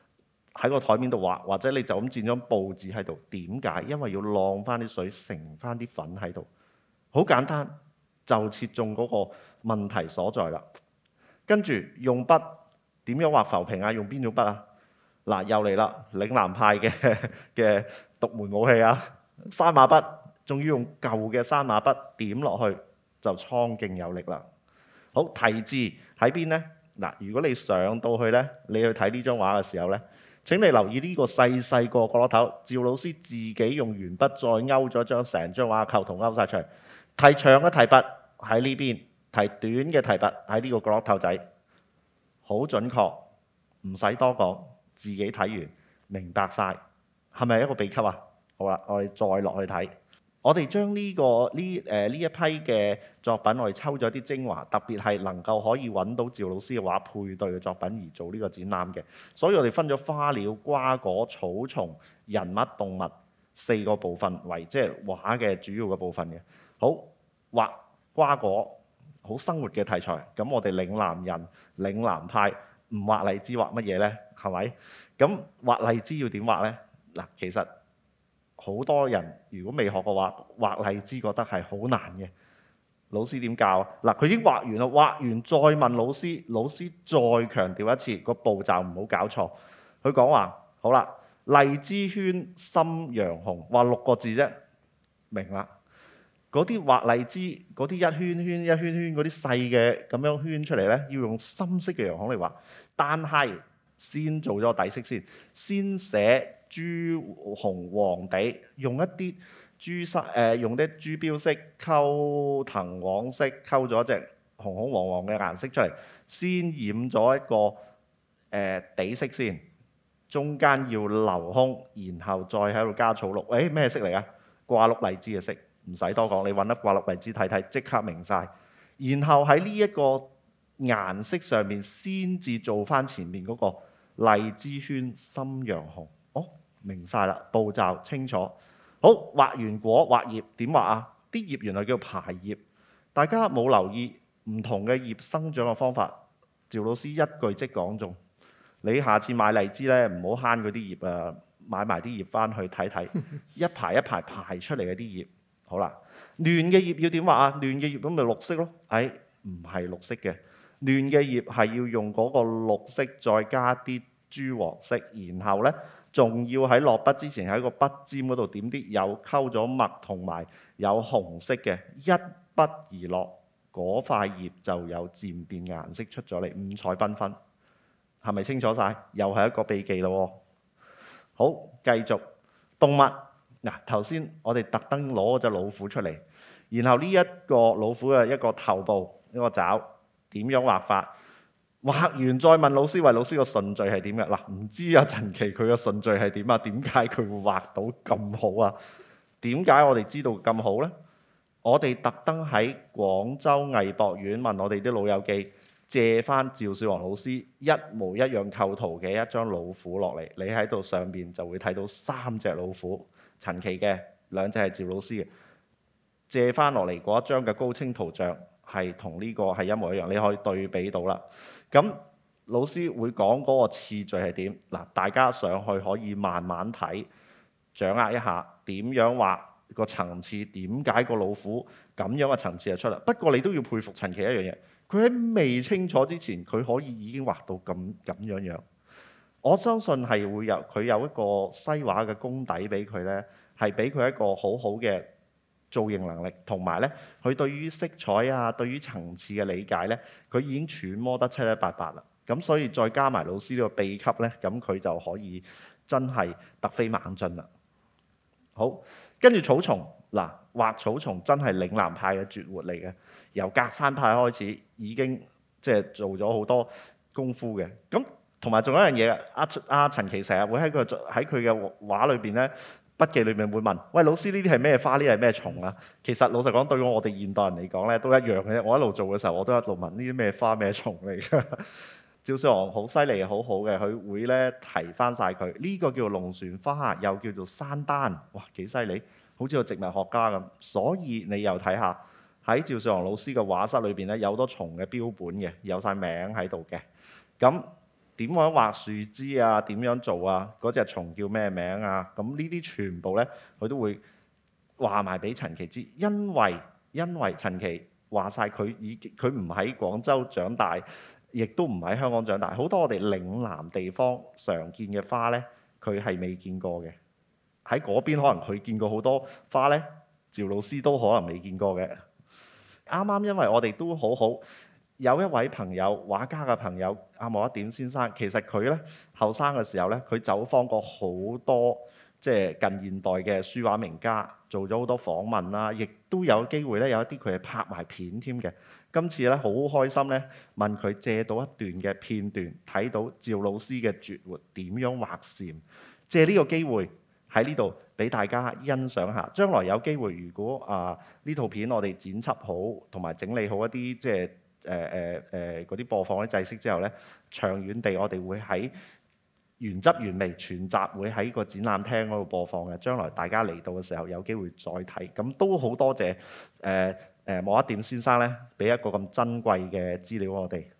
喺個台面度畫，或者你就咁墊張報紙喺度。點解？因為要晾翻啲水，成翻啲粉喺度。好簡單，就切中嗰個問題所在啦。跟住用筆點樣畫浮萍啊？用邊種筆啊？嗱，又嚟啦，嶺南派嘅嘅獨門武器啊！山馬筆，仲要用舊嘅山馬筆點落去就蒼勁有力啦。好，題字喺邊呢？嗱，如果你上到去呢，你去睇呢張畫嘅時候呢，請你留意呢個細細個角落頭，趙老師自己用鉛筆再勾咗張成張畫嘅構圖勾晒出嚟。題長嘅題筆喺呢邊，題短嘅題筆喺呢個角落頭仔，好準確，唔使多講，自己睇完明白晒，係咪一個秘笈啊？好啦，我哋再落去睇。我哋將呢、這個呢誒呢一批嘅作品，我哋抽咗啲精華，特別係能夠可以揾到趙老師嘅畫配對嘅作品而做呢個展覽嘅。所以我哋分咗花鳥、瓜果、草叢、人物、動物四個部分為即係畫嘅主要嘅部分嘅。好，畫瓜果，好生活嘅題材。咁我哋嶺南人、嶺南派唔畫荔枝畫乜嘢呢？係咪？咁畫荔枝要點畫呢？嗱，其實好多人如果未學過畫，畫荔枝覺得係好難嘅。老師點教啊？嗱，佢已經畫完啦，畫完再問老師，老師再強調一次個步驟唔好搞錯。佢講話好啦，荔枝圈心陽紅，畫六個字啫，明啦。嗰啲畫荔枝嗰啲一圈圈一圈圈嗰啲細嘅咁樣圈出嚟呢，要用深色嘅陽紅嚟畫，但係先做咗個底色先，先寫朱紅黃地，用一啲朱砂誒，用啲朱標色溝藤黃色溝咗隻紅紅黃黃嘅顏色出嚟，先染咗一個誒、呃、底色先，中間要留空，然後再喺度加草綠。誒咩色嚟啊？掛綠荔枝嘅色，唔使多講，你揾粒掛綠荔枝睇睇，即刻明晒。然後喺呢一個顏色上面，先至做翻前面嗰個荔枝圈心陽紅。哦，明晒啦，步驟清楚。好，畫完果畫葉點畫啊？啲葉原來叫排葉，大家冇留意唔同嘅葉生長嘅方法。趙老師一句即講中。你下次買荔枝咧，唔好慳嗰啲葉啊，買埋啲葉翻去睇睇，一排一排排出嚟嘅啲葉。好啦，嫩嘅葉要點畫啊？嫩嘅葉咁咪綠色咯。誒，唔係綠色嘅，嫩嘅葉係要用嗰個綠色再加啲朱黃色，然後咧仲要喺落筆之前喺個筆尖嗰度點啲有溝咗墨同埋有紅色嘅，一筆而落，嗰塊葉就有漸變顏色出咗嚟，五彩繽紛。係咪清楚晒？又係一個秘技咯。好，繼續動物。嗱，頭先我哋特登攞嗰隻老虎出嚟，然後呢一個老虎嘅一個頭部、一個爪點樣畫法？畫完再問老師，喂，老師個順序係點嘅？嗱，唔知啊，陳奇佢個順序係點啊？點解佢會畫到咁好啊？點解我哋知道咁好呢？我哋特登喺廣州藝博院問我哋啲老友記，借翻趙少昂老師一模一樣構圖嘅一張老虎落嚟，你喺度上邊就會睇到三隻老虎，陳奇嘅，兩隻係趙老師嘅。借翻落嚟嗰一張嘅高清圖像係同呢個係一模一樣，你可以對比到啦。咁老師會講嗰個次序係點？嗱，大家上去可以慢慢睇，掌握一下點樣畫個層次，點解個老虎咁樣嘅層次就出嚟。不過你都要佩服陳奇一樣嘢。佢喺未清楚之前，佢可以已經畫到咁咁樣樣。我相信係會有佢有一個西畫嘅功底俾佢呢，係俾佢一個好好嘅造型能力，同埋呢，佢對於色彩啊、對於層次嘅理解呢，佢已經揣摩得七七八八啦。咁所以再加埋老師呢個秘笈呢，咁佢就可以真係突飛猛進啦。好，跟住草叢。嗱，畫草叢真係嶺南派嘅絕活嚟嘅，由格山派開始已經即係做咗好多功夫嘅。咁同埋仲有一樣嘢，阿阿陳奇成日會喺佢喺佢嘅畫裏邊咧，筆記裏面會問：喂，老師呢啲係咩花？呢啲係咩蟲啊？其實老實講，對於我哋現代人嚟講咧，都一樣嘅。我一路做嘅時候，我都一路問呢啲咩花咩蟲嚟㗎。趙少昂好犀利，好好嘅，佢會咧提翻晒佢呢個叫做龍船花，又叫做山丹，哇，幾犀利！好似個植物學家咁，所以你又睇下喺趙少昂老師嘅畫室裏邊咧，有好多蟲嘅標本嘅，有晒名喺度嘅。咁點樣畫樹枝啊？點樣做啊？嗰隻蟲叫咩名啊？咁呢啲全部咧，佢都會話埋俾陳奇知，因為因為陳奇話晒佢已佢唔喺廣州長大，亦都唔喺香港長大，好多我哋嶺南地方常見嘅花咧，佢係未見過嘅。喺嗰邊可能佢見過好多花咧，趙老師都可能未見過嘅。啱啱因為我哋都好好。有一位朋友，畫家嘅朋友阿莫一點先生，其實佢咧後生嘅時候咧，佢走訪過好多即係近現代嘅書畫名家，做咗好多訪問啦，亦都有機會咧有一啲佢係拍埋片添嘅。今次咧好開心咧，問佢借到一段嘅片段，睇到趙老師嘅絕活點樣畫禪，借呢個機會喺呢度俾大家欣賞下。將來有機會，如果啊呢套片我哋剪輯好同埋整理好一啲即係。誒誒誒嗰啲播放啲制式之後咧，長遠地我哋會喺原汁原味全集會喺個展覽廳嗰度播放嘅。將來大家嚟到嘅時候有機會再睇。咁都好多謝誒誒莫一點先生咧，俾一個咁珍貴嘅資料我哋。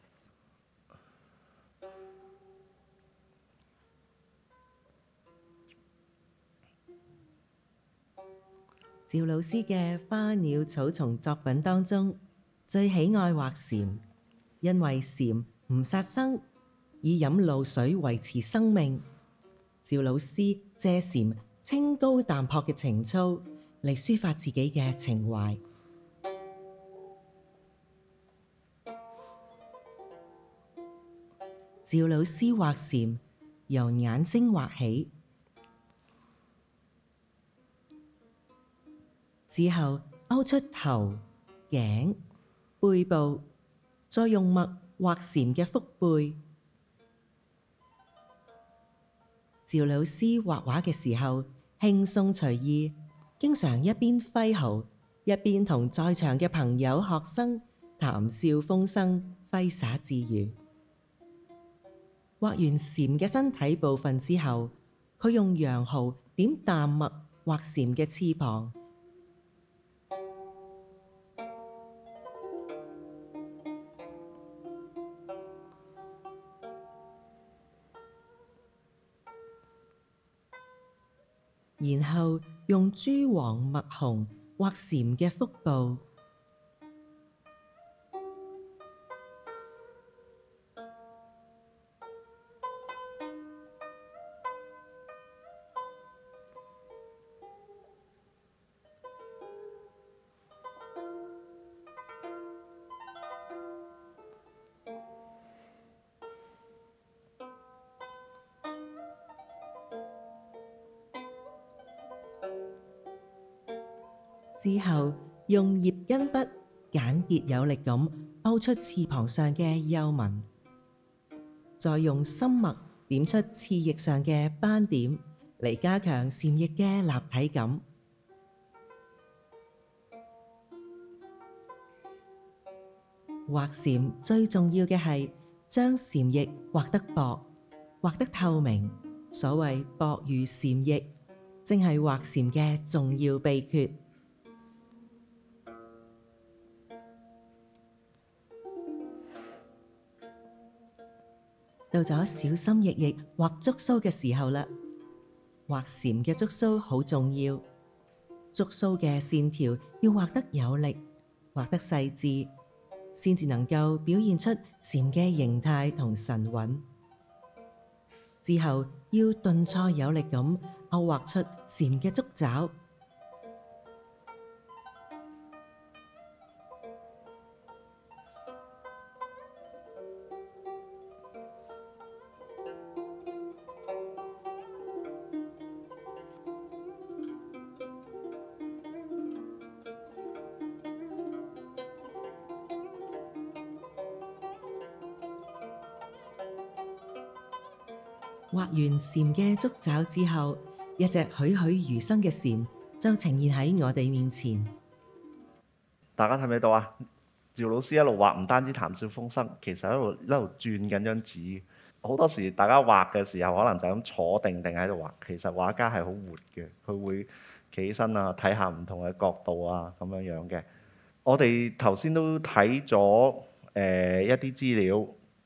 趙老師嘅花鳥草叢作品當中，最喜愛畫蟬，因為蟬唔殺生，以飲露水維持生命。趙老師借蟬清高淡樸嘅情操嚟抒發自己嘅情懷。趙老師畫蟬由眼睛畫起，之後勾出頭、頸、背部，再用墨畫蟬嘅腹背。趙老師畫畫嘅時候輕鬆隨意，經常一邊揮毫，一邊同在場嘅朋友學生談笑風生，揮灑自如。畫完蟬嘅身體部分之後，佢用羊毫點淡墨畫蟬嘅翅膀。然後用朱黃墨紅畫蟬嘅腹部。之後用葉根筆簡潔有力咁勾出翅膀上嘅幼紋，再用深墨點出翅翼上嘅斑點，嚟加強蟬翼嘅立體感。畫蟬最重要嘅係將蟬翼畫得薄，畫得透明。所謂薄如蟬翼，正係畫蟬嘅重要秘訣。到咗小心翼翼畫觸鬚嘅時候啦，畫蟬嘅觸鬚好重要，觸鬚嘅線條要畫得有力，畫得細緻，先至能夠表現出蟬嘅形態同神韻。之後要頓挫有力咁勾畫出蟬嘅觸爪。畫完蟬嘅觸爪之後，一隻栩栩如生嘅蟬就呈現喺我哋面前。 大家睇唔睇到啊？趙老師一路畫，唔單止談笑風生，其實一路一路轉緊張紙。好多時大家畫嘅時候，可能就咁坐定定喺度畫。其實畫家係好活嘅，佢會企起身啊，睇下唔同嘅角度啊，咁樣樣嘅。我哋頭先都睇咗誒一啲資料。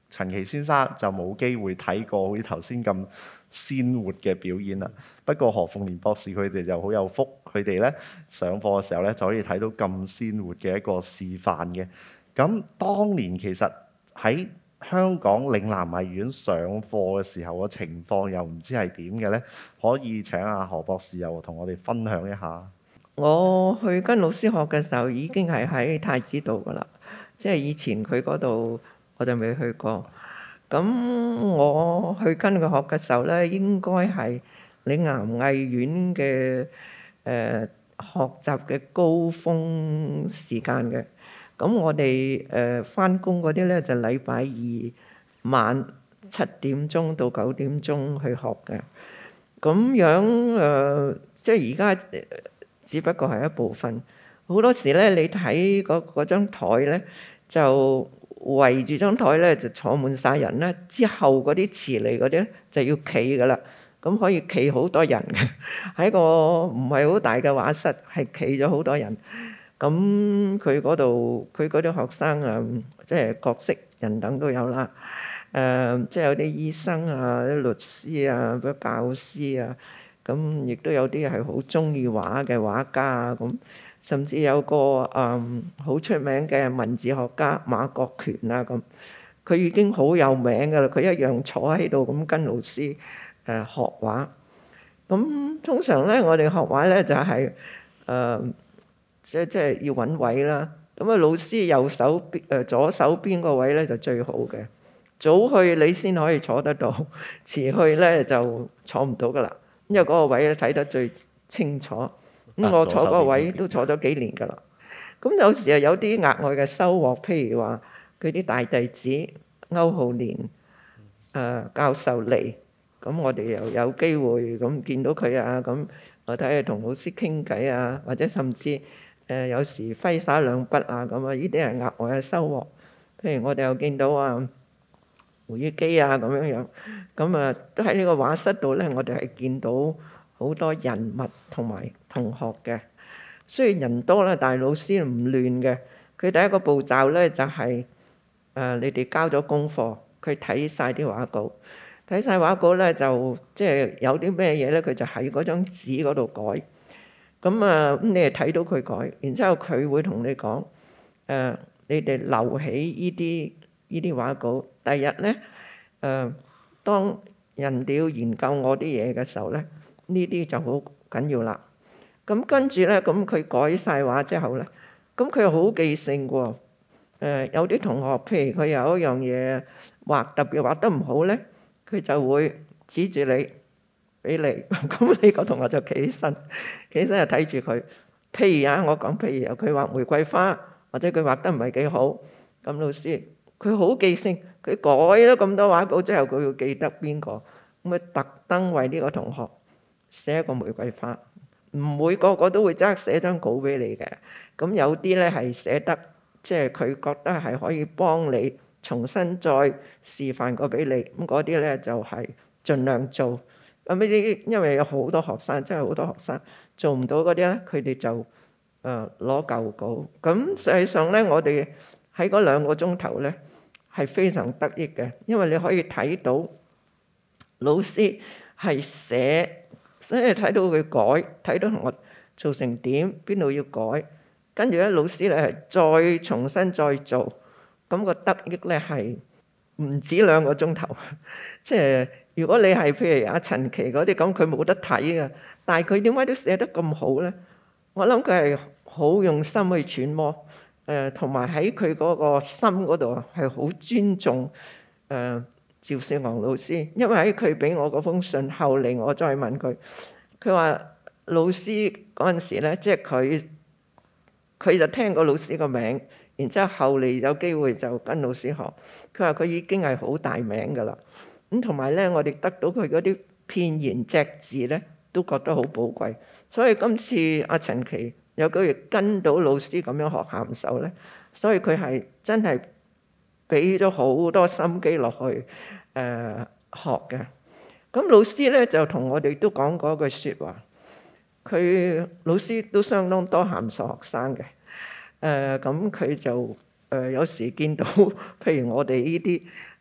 陳奇先生就冇機會睇過好似頭先咁鮮活嘅表演啦。不過何鳳蓮博士佢哋就好有福，佢哋咧上課嘅時候咧就可以睇到咁鮮活嘅一個示範嘅。咁當年其實喺香港嶺南藝院上課嘅時候嘅情況又唔知係點嘅咧？可以請阿何博士又同我哋分享一下。 我去跟老師學嘅時候已經係喺太子道㗎啦，即係以前佢嗰度我就未去過。咁我去跟佢學嘅時候咧，應該係嶺南藝院嘅誒、呃、學習嘅高峰時間嘅。咁我哋誒返工嗰啲咧就禮拜二晚七點鐘到九點鐘去學嘅。咁樣誒、呃，即係而家只不過係一部分。好多時咧，你睇嗰嗰張台咧，就圍住張台咧就坐滿晒人咧。之後嗰啲遲嚟嗰啲咧就要企㗎啦。咁可以企好多人嘅，喺個唔係好大嘅畫室，係企咗好多人。咁佢嗰度，佢嗰啲學生啊，即係各式人等都有啦。誒、呃，即係有啲醫生啊，啲律師啊，啲教師啊，咁亦都有啲係好中意畫嘅畫家啊。咁甚至有個誒好出名嘅文字學家馬國權啊。咁佢已經好有名㗎啦。佢一樣坐喺度咁跟老師誒學畫。咁通常咧，我哋學畫咧就係、是、誒。呃即即係要揾位啦，咁啊老師右手邊誒左手邊個位咧就最好嘅，早去你先可以坐得到，遲去咧就坐唔到噶啦。因為嗰個位咧睇得最清楚，咁我坐嗰個位都坐咗幾年噶啦。咁有時啊有啲額外嘅收穫，譬如話佢啲大弟子歐浩年誒教授嚟，咁我哋又有機會咁見到佢啊，咁我睇下同老師傾偈啊，或者甚至〜誒、呃、有時揮灑兩筆啊，咁啊呢啲係額外嘅收穫。譬如我哋又見到啊胡宇基啊咁樣樣，咁啊都喺呢個畫室度咧，我哋係見到好多人物同埋同學嘅。雖然人多啦，但係老師唔亂嘅。佢第一個步驟咧就係、是、誒、呃、你哋交咗功課，佢睇晒啲畫稿，睇晒畫稿咧就即係、就是、有啲咩嘢咧，佢就喺嗰張紙嗰度改。咁啊，咁你係睇到佢改，然之後佢會同你講，誒、呃，你哋留起依啲依啲畫稿，第日咧，誒、呃，當人哋要研究我啲嘢嘅時候咧，呢啲就好緊要啦。咁跟住咧，咁佢改晒畫之後咧，咁佢又好記性喎。誒、呃，有啲同學，譬如佢有一樣嘢畫特別畫得唔好咧，佢就會指住你。俾你，咁你個同學就企起身，企起身就睇住佢。譬如啊，我講譬如佢畫玫瑰花，或者佢畫得唔係幾好，咁老師佢好記性，佢改咗咁多畫稿之後，佢要記得邊個，咁啊特登為呢個同學寫一個玫瑰花。唔會個個都會即刻寫張稿俾你嘅，咁有啲咧係寫得，即係佢覺得係可以幫你重新再示範過俾你，咁嗰啲咧就係盡量做。咁呢啲，因為有好多學生，真係好多學生做唔到嗰啲咧，佢哋就誒攞舊稿。咁實際上咧，我哋喺嗰兩個鐘頭咧係非常得益嘅，因為你可以睇到老師係寫，所以睇到佢改，睇到同學做成點，邊度要改，跟住咧老師咧係再重新再做，咁個得益咧係唔止兩個鐘頭，即係。如果你係譬如阿陳奇嗰啲咁，佢冇得睇嘅，但係佢點解都寫得咁好咧？我諗佢係好用心去揣摩，誒同埋喺佢嗰個心嗰度係好尊重誒趙少昂老師，因為喺佢俾我嗰封信後嚟，我再問佢，佢話老師嗰陣時咧，即係佢佢就聽過老師個名，然之後後嚟有機會就跟老師學，佢話佢已經係好大名㗎啦。咁同埋咧，我哋得到佢嗰啲片言隻字咧，都覺得好寶貴。所以今次阿陳奇有機會跟到老師咁樣學函授咧，所以佢係真係俾咗好多心機落去誒、呃、學嘅。咁老師咧就同我哋都講過一句説話，佢老師都相當多函授學生嘅。誒咁佢就誒、呃、有時見到，譬如我哋呢啲。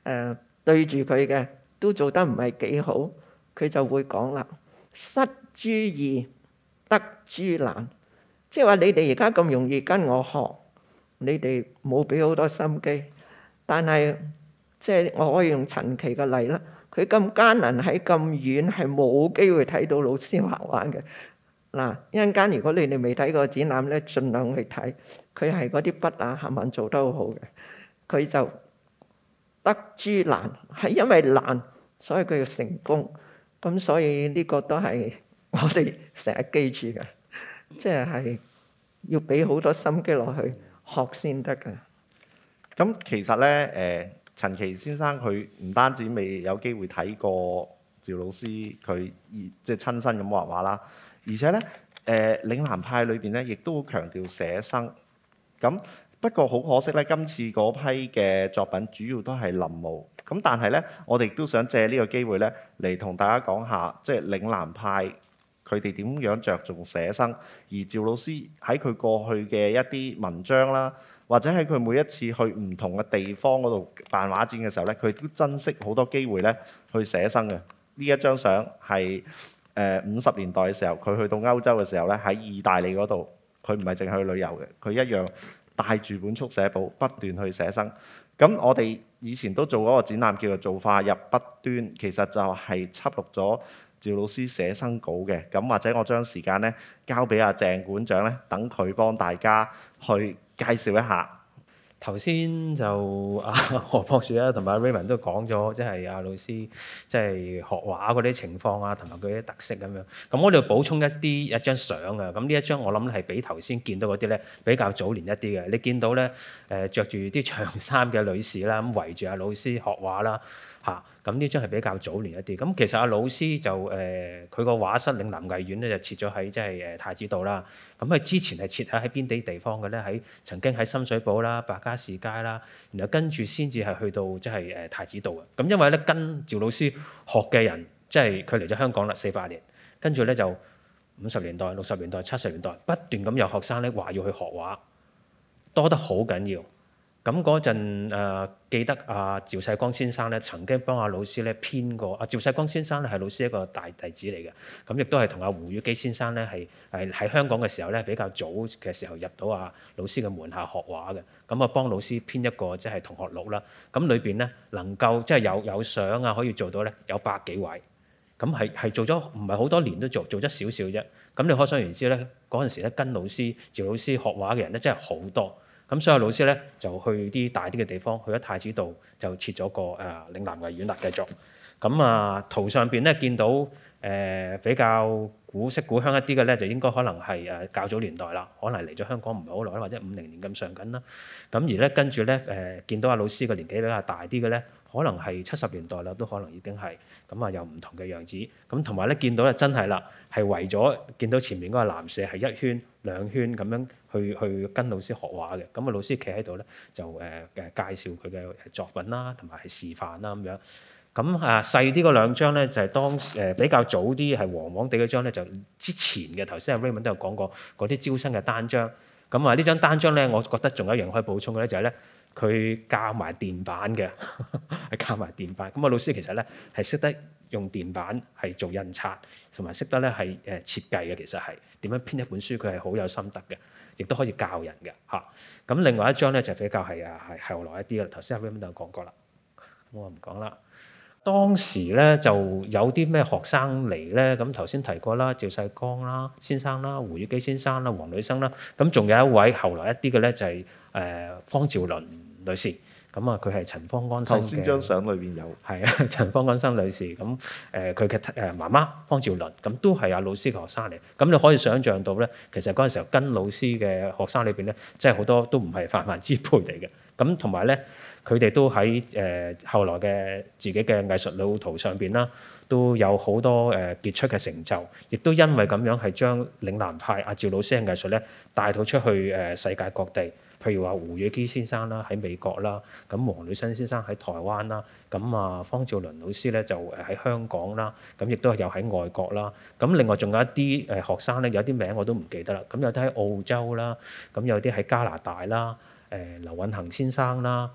誒對住佢嘅都做得唔係幾好，佢就會講啦：失諸易，得諸難。即係話你哋而家咁容易跟我學，你哋冇俾好多心機。但係即係我可以用陳奇嘅例啦，佢咁艱難喺咁遠係冇機會睇到老師畫畫嘅。嗱，一陣間如果你哋未睇過展覽咧，盡量去睇。佢係嗰啲筆啊，行文做得好好嘅。佢就得諸難，係因為難，所以佢要成功。咁所以呢個都係我哋成日記住嘅，即係係要俾好多心機落去學先得嘅。 咁其實咧，誒陳奇先生佢唔單止未有機會睇過趙老師佢即係親身咁畫畫啦，而且咧誒嶺南派裏邊咧亦都好強調寫生。咁不過好可惜咧，今次嗰批嘅作品主要都係臨摹。咁但係咧，我哋都想借呢個機會咧嚟同大家講下，即係嶺南派佢哋點樣着重寫生，而趙老師喺佢過去嘅一啲文章啦，或者喺佢每一次去唔同嘅地方嗰度辦畫展嘅時候咧，佢都珍惜好多機會咧去寫生嘅。呢一張相係誒五十年代嘅時候，佢去到歐洲嘅時候咧，喺意大利嗰度，佢唔係淨係去旅遊嘅，佢一樣帶住本速寫簿不斷去寫生。咁我哋以前都做嗰個展覽叫做造化入筆端，其實就係輯錄咗趙老師寫生稿嘅。咁或者我將時間咧交俾阿鄭館長咧，等佢幫大家去介紹一下。 頭先就阿何博士啦，同埋 Raymond 都講咗，即係阿老師即係學畫嗰啲情況啊，同埋佢啲特色咁樣。咁我哋要補充一啲一張相啊。咁呢一張我諗係比頭先見到嗰啲咧比較早年一啲嘅。你見到咧誒著住啲長衫嘅女士啦，咁圍住阿老師學畫啦嚇。咁呢張係比較早年一啲。咁其實阿老師就誒佢個畫室嶺南藝院咧就設咗喺即係誒太子道啦。咁佢之前係設喺喺邊啲地方嘅咧？喺曾經喺深水埗啦、白加士街啦，然後跟住先至係去到即係誒太子道嘅。咁因為咧跟趙老師學嘅人，即係佢嚟咗香港啦四百年，跟住咧就五十年代、六十年代、七十年代不斷咁有學生咧話要去學畫，多得好緊要。咁嗰陣誒記得阿趙世光先生咧曾經幫阿老師咧編過。阿趙世光先生咧係老師一個大弟子嚟嘅，咁亦都係同阿胡宇基先生咧係係喺香港嘅時候咧比較早嘅時候入到阿老師嘅門下學畫嘅。咁啊幫老師編一個即係同學錄啦。咁裏邊咧能夠即係有有相啊可以做到咧有百幾位。咁係係做咗唔係好多年都做做咗少少啫。咁你可想而知咧嗰陣時咧跟老師趙老師學畫嘅人咧真係好多。咁所以老師咧就去啲大啲嘅地方，去咗太子道就設咗個誒嶺南藝院啦繼續。咁啊圖上邊咧見到誒、呃、比較古色古香一啲嘅咧，就應該可能係誒較早年代啦，可能嚟咗香港唔係好耐，或者五零年咁上緊啦。咁而咧跟住咧誒見到阿老師個年紀比較大啲嘅咧，可能係七十年代啦，都可能已經係咁啊，有唔同嘅樣子。咁同埋咧見到咧真係啦，係圍咗見到前面嗰個藍舍係一圈兩圈咁樣去去跟老師學畫嘅。咁啊老師企喺度咧就誒誒介紹佢嘅作品啦，同埋係示範啦咁樣。咁啊細啲嗰兩張咧就係當誒比較早啲係黃黃地嗰張咧，就之前嘅頭先阿 Raymond 都有講過嗰啲招生嘅單張。咁啊呢張單張咧，我覺得仲有一樣可以補充嘅咧，就係咧佢教埋電板嘅，係教埋電板。咁啊老師其實咧係識得用電板係做印刷，同埋識得咧係誒設計嘅。其實係點樣編一本書，佢係好有心得嘅，亦都可以教人嘅嚇。咁另外一張咧就比較係啊係後來一啲嘅，頭先阿 Raymond 都有講過啦，咁我唔講啦。當時咧就有啲咩學生嚟咧，咁頭先提過啦，趙世光啦先生啦、胡宇基先生啦、黃女生啦，咁仲有一位後來一啲嘅咧就係、是、誒、呃、方兆倫女士，咁啊佢係陳方安生嘅。頭先張相裏邊有。係啊，陳方安生女士，咁誒佢嘅誒媽媽方兆倫，咁都係阿老師嘅學生嚟。咁你可以想像到咧，其實嗰陣時候跟老師嘅學生裏邊咧，即係好多都唔係泛泛之輩嚟嘅。咁同埋咧。佢哋都喺誒、呃、後來嘅自己嘅藝術路途上邊啦，都有好多誒、呃、傑出嘅成就，亦都因為咁樣係將嶺南派阿趙老師嘅藝術咧帶到出去誒、呃、世界各地。譬如話胡宇基先生啦喺美國啦，咁黃女生先生喺台灣啦，咁啊方兆倫老師咧就誒喺香港啦，咁亦都有喺外國啦。咁另外仲有一啲誒學生咧，有啲名我都唔記得啦。咁有啲喺澳洲啦，咁有啲喺加拿大啦，誒、呃、劉允恒先生啦。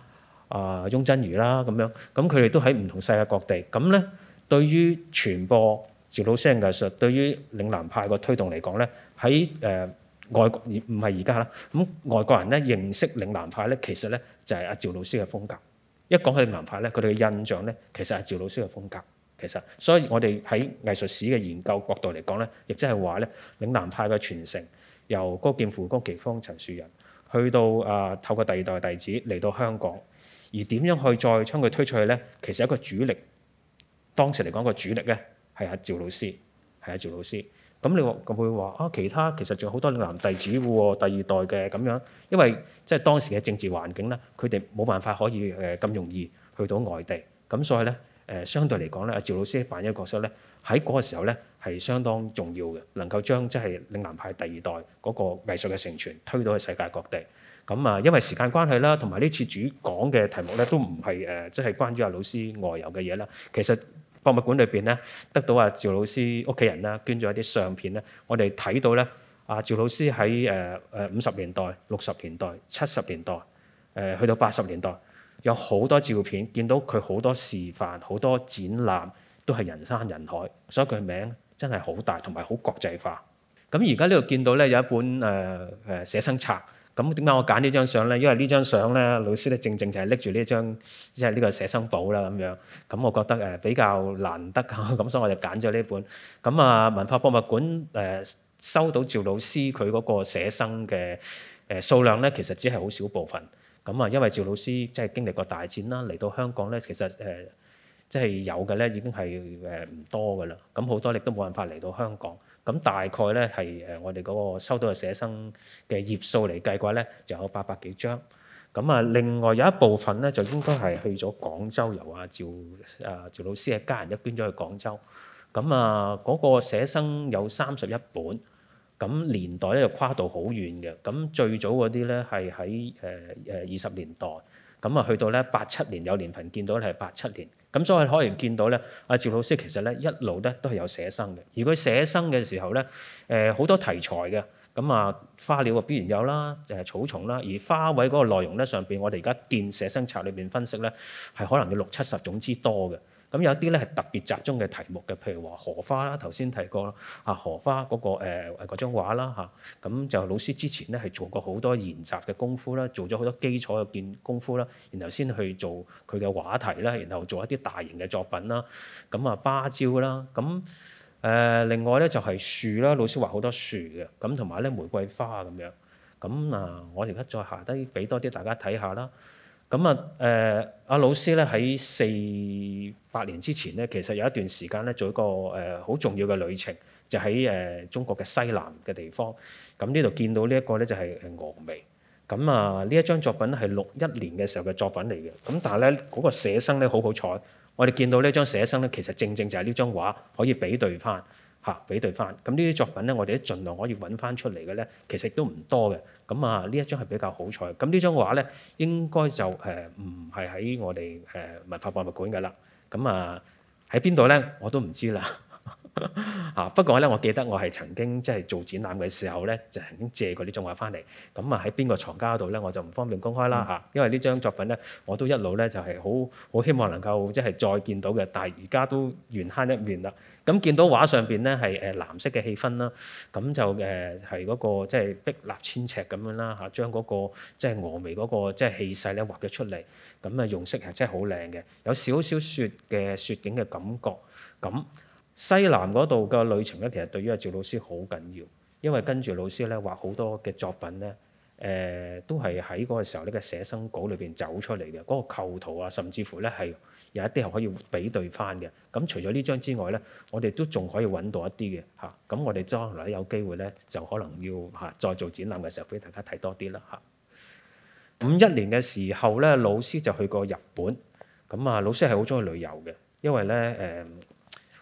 啊翁真如啦咁樣，咁佢哋都喺唔同世界各地。咁咧對於傳播趙老師嘅藝術，對於嶺南派個推動嚟講咧，喺誒外國唔係而家啦，咁外國人咧認識嶺南派咧，其實咧就係阿趙老師嘅風格。一講起嶺南派咧，佢哋嘅印象咧，其實係趙老師嘅風格。其實，所以我哋喺藝術史嘅研究角度嚟講咧，亦即係話咧，嶺南派嘅傳承由高劍父、高奇峰、陳樹人，去到啊、呃、透過第二代弟子嚟到香港，而點樣去再將佢推出去咧？其實一個主力，當時嚟講個主力咧係阿趙老師，係阿趙老師。咁你話會話啊？其他其實仲有好多嶺南弟子嘅喎，第二代嘅咁樣，因為即係當時嘅政治環境咧，佢哋冇辦法可以誒咁容易去到外地，咁所以咧。誒相對嚟講咧，阿趙老師扮演嘅角色咧，喺嗰個時候咧係相當重要嘅，能夠將即係嶺南派第二代嗰個藝術嘅承傳推到去世界各地。咁啊，因為時間關係啦，同埋呢次主講嘅題目咧都唔係誒，即係關於阿老師外遊嘅嘢啦。其實博物館裏邊咧得到阿趙老師屋企人啦捐咗一啲相片咧，我哋睇到咧阿趙老師喺誒誒五十年代、六十年代、七十年代誒去到八十年代。有好多照片，見到佢好多示範、好多展覽，都係人山人海，所以佢名真係好大，同埋好國際化。咁而家呢度見到咧有一本誒誒、呃、寫生冊。咁點解我揀呢張相咧？因為呢張相咧，老師咧正正就係拎住呢張即係呢個寫生簿啦咁樣。咁我覺得誒比較難得啊，咁所以我就揀咗呢本。咁啊，文化博物館誒、呃、收到趙老師佢嗰個寫生嘅誒數量咧，其實只係好少部分。咁啊，因為趙老師即係經歷過大戰啦，嚟到香港咧，其實誒即係有嘅咧，已經係誒唔多噶啦。咁好多亦都冇辦法嚟到香港。咁大概咧係誒我哋嗰個收到嘅寫生嘅頁數嚟計嘅話咧，就有八百幾張。咁啊，另外有一部分咧就應該係去咗廣州，由阿趙啊趙老師嘅家人一捐咗去廣州。咁啊，嗰個寫生有三十一本。咁年代咧就跨度好遠嘅，咁最早嗰啲咧係喺誒誒二十年代，咁啊去到咧八七年有年份見到咧係八七年，咁所以可以見到咧，阿趙老師其實咧一路咧都係有寫生嘅，而佢寫生嘅時候咧，誒好多題材嘅，咁啊花鳥啊必然有啦，誒草叢啦，而花卉嗰個內容咧上邊我哋而家見寫生冊裏邊分析咧係可能要六七十種之多嘅。咁有啲咧係特別集中嘅題目嘅，譬如話荷花啦，頭先提過啦，啊荷花嗰、那個誒嗰、呃、張畫啦嚇，咁、啊、就老師之前咧係做過好多研習嘅功夫啦，做咗好多基礎嘅建功夫啦，然後先去做佢嘅畫題啦，然後做一啲大型嘅作品啦，咁啊芭蕉啦，咁誒、呃、另外咧就係、是、樹啦，老師畫好多樹嘅，咁同埋咧玫瑰花咁樣，咁啊我而家再下低俾多啲大家睇下啦。咁啊，誒阿老師咧喺四八年之前咧，其實有一段時間咧做一個誒好重要嘅旅程，就喺誒中國嘅西南嘅地方。咁呢度見到呢一個咧就係誒峨眉。咁啊呢一張作品係六一年嘅時候嘅作品嚟嘅。咁但係咧嗰個寫生咧好好彩，我哋見到呢張寫生咧，其實正正就係呢張畫可以比對翻。嚇，比對翻，咁呢啲作品咧，我哋都盡量可以揾翻出嚟嘅咧，其實都唔多嘅。咁啊，呢一張係比較好彩。咁呢張畫咧，應該就誒唔係喺我哋誒、呃、文化博物館㗎啦。咁啊喺邊度咧，我都唔知啦。嚇，不過咧，我記得我係曾經即係做展覽嘅時候咧，就曾經借過呢張畫翻嚟。咁啊喺邊個藏家度咧，我就唔方便公開啦嚇。因為呢張作品咧，我都一路咧就係好好希望能夠即係再見到嘅，但係而家都緣慳一面啦。咁見到畫上邊咧係誒藍色嘅氣氛啦，咁就誒係嗰個即係壁立千尺咁樣啦嚇，將嗰個即係峨眉嗰個即係氣勢咧畫咗出嚟，咁啊用色係真係好靚嘅，有少少雪嘅雪景嘅感覺。咁西南嗰度嘅旅程咧，其實對於阿趙老師好緊要，因為跟住老師咧畫好多嘅作品咧，誒、呃、都係喺嗰個時候呢個寫生稿裏邊走出嚟嘅，嗰、那個構圖啊，甚至乎咧係。有一啲係可以比對翻嘅，咁除咗呢張之外咧，我哋都仲可以揾到一啲嘅嚇，咁我哋將來有機會咧，就可能要嚇再做展覽嘅時候，俾大家睇多啲啦嚇。五一年嘅時候咧，老師就去過日本，咁啊老師係好中意旅遊嘅，因為咧誒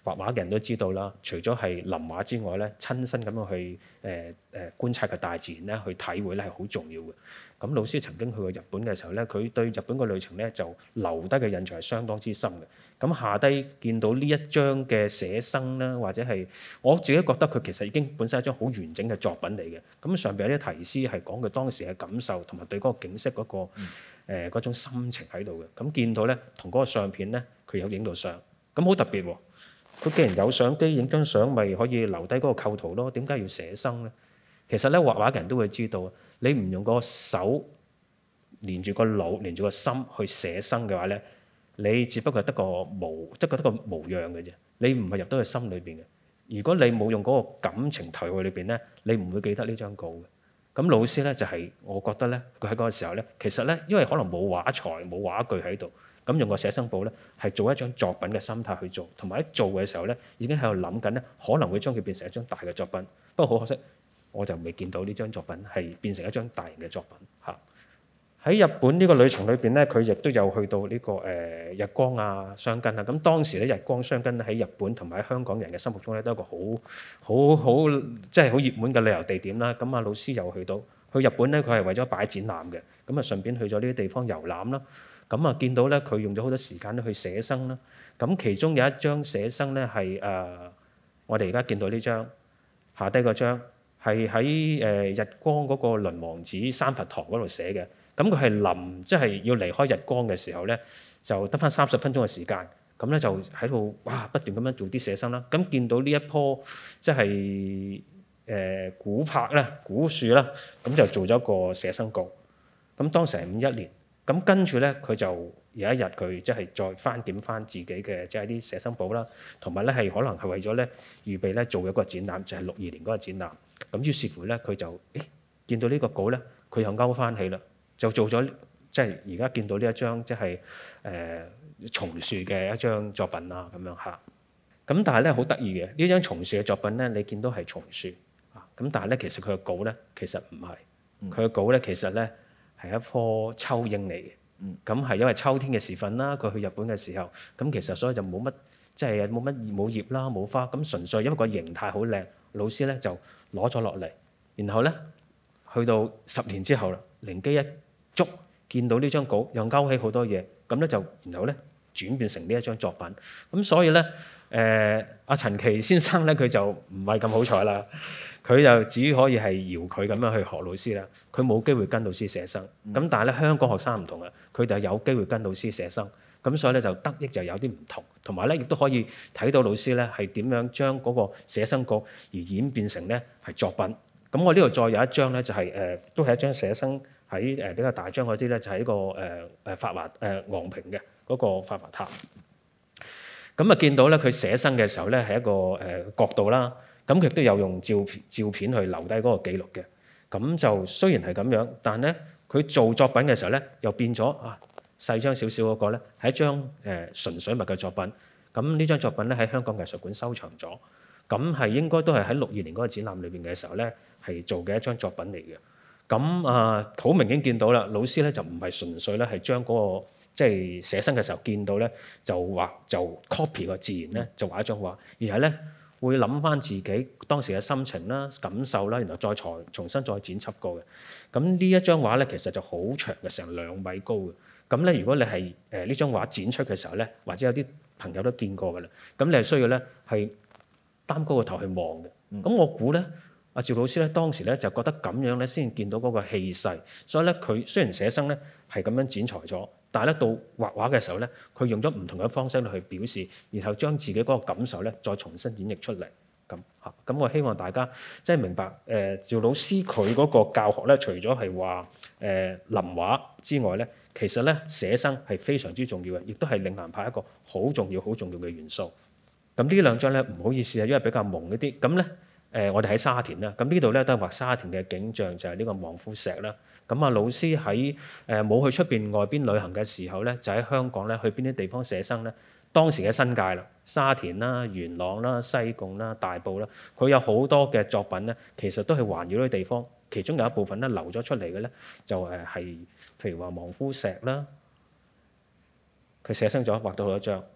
畫畫嘅人都知道啦，除咗係臨畫之外咧，親身咁樣去誒誒、呃呃、觀察嘅大自然咧，去體會咧係好重要嘅。咁老師曾經去過日本嘅時候咧，佢對日本個旅程咧就留低嘅印象係相當之深嘅。咁下低見到呢一張嘅寫生啦，或者係我自己覺得佢其實已經本身係一張好完整嘅作品嚟嘅。咁上邊有啲題詩係講佢當時嘅感受同埋對嗰個景色嗰、嗰個誒嗰、呃、種心情喺度嘅。咁見到咧同嗰個相片咧，佢有影到相，咁好特別喎。佢既然有相機影張相，咪可以留低嗰個構圖咯。點解要寫生咧？其實咧畫畫嘅人都會知道，你唔用個手連住個腦、連住個心去寫生嘅話咧，你只不過係得個模，即係得個模樣嘅啫。你唔係入到佢心裏邊嘅。如果你冇用嗰個感情投入去裏邊咧，你唔會記得呢張稿嘅。咁老師咧就係、是、我覺得咧，佢喺嗰個時候咧，其實咧因為可能冇畫材、冇畫具喺度。咁用個寫生簿咧，係做一張作品嘅心態去做，同埋喺做嘅時候咧，已經喺度諗緊咧，可能會將佢變成一張大嘅作品。不過好可惜，我就未見到呢張作品係變成一張大型嘅作品嚇。喺日本呢個旅程裏邊咧，佢亦都有去到呢、這個誒、呃、日光啊、箱根啊。咁當時咧，日光箱根喺日本同埋喺香港人嘅心目中咧，都係一個好好好即係好熱門嘅旅遊地點啦。咁啊，老師又去到去日本咧，佢係為咗擺展覽嘅，咁啊順便去咗呢啲地方遊覽啦。咁啊，見到咧，佢用咗好多時間咧去寫生啦。咁其中有一張寫生咧係誒，我哋而家見到呢張下低嗰張係喺誒日光嗰個輪王寺三佛堂嗰度寫嘅。咁佢係臨即係要離開日光嘅時候咧，就得返三十分鐘嘅時間。咁咧就喺度哇不斷咁樣做啲寫生啦。咁見到呢一棵即係誒古柏咧、古樹啦，咁就做咗個寫生稿。咁當時係五一年。咁跟住咧，佢就有一日佢即係再翻檢翻自己嘅即係啲寫生簿啦，同埋咧係可能係為咗咧預備咧做一個展覽，就係六二年嗰個展覽。咁於是乎咧，佢就誒見到呢個稿咧，佢又勾翻起啦，就做咗即係而家見到呢一張即係誒松樹嘅一張作品啊咁樣嚇。咁但係咧好得意嘅呢張松樹嘅作品咧，你見到係松樹啊，咁但係咧其實佢嘅稿咧其實唔係，佢嘅稿咧其實咧。係一棵秋櫻嚟嘅，咁係因為秋天嘅時分啦，佢去日本嘅時候，咁其實所以就冇乜，即係冇乜冇葉啦，冇花，咁純粹因為個形態好靚，老師咧就攞咗落嚟，然後咧去到十年之後啦，靈機一觸，見到呢張稿又勾起好多嘢，咁咧就然後咧轉變成呢一張作品，咁所以咧誒阿陳其先生咧佢就唔係咁好彩啦。佢就只可以係搖佢咁樣去學老師啦，佢冇機會跟老師寫生。咁、嗯、但係咧香港學生唔同啊，佢哋係有機會跟老師寫生，咁所以咧就得益就有啲唔同，同埋咧亦都可以睇到老師咧係點樣將嗰個寫生稿而演變成咧係作品。咁我呢度再有一張咧就係、是、誒、呃、都係一張寫生喺誒、呃、比較大張嗰啲咧就係、是、一個誒誒法華誒昂坪嘅嗰個法華塔。咁啊見到咧佢寫生嘅時候咧係一個誒、呃、角度啦。咁佢亦都有用照片照片去留低嗰個記錄嘅，咁就雖然係咁樣，但咧佢做作品嘅時候咧，又變咗啊細張少少嗰個咧係一張誒、呃、純水墨嘅作品。咁呢張作品咧喺香港藝術館收藏咗，咁係應該都係喺六二年嗰個展覽裏邊嘅時候咧係做嘅一張作品嚟嘅。咁啊好明顯見到啦，老師咧就唔係純粹咧係將嗰個即係寫生嘅時候見到咧就畫就 copy 個自然咧就畫一張畫，而係咧，會諗翻自己當時嘅心情啦、感受啦，然後再重重新再剪輯過嘅。咁呢一張畫咧，其實就好長嘅，成兩米高嘅。咁咧，如果你係誒呢張畫展出嘅時候咧，或者有啲朋友都見過㗎啦。咁你係需要咧係擔高個頭去望嘅。咁、嗯、我估咧，阿趙老師咧當時咧就覺得咁樣咧先見到嗰個氣勢，所以咧佢雖然寫生咧係咁樣剪裁咗。但係咧，到畫畫嘅時候咧，佢用咗唔同嘅方式去表示，然後將自己嗰個感受咧，再重新演繹出嚟。咁嚇，咁我希望大家即係明白，誒、呃、趙老師佢嗰個教學咧，除咗係話誒臨畫之外咧，其實咧寫生係非常之重要嘅，亦都係嶺南派一個好重要、好重要嘅元素。咁呢兩張咧，唔好意思啊，因為比較朦一啲。咁咧，誒、呃、我哋喺沙田啦，咁呢度咧都係畫沙田嘅景象，就係、是、呢個望夫石啦。咁啊，老師喺誒冇去出邊外邊旅行嘅時候咧，就喺香港咧去邊啲地方寫生咧？當時嘅新界啦、沙田啦、元朗啦、西貢啦、大埔啦，佢有好多嘅作品咧，其實都係環繞啲地方。其中有一部分咧流咗出嚟嘅咧，就誒係譬如話望夫石啦，佢寫生咗畫到好多張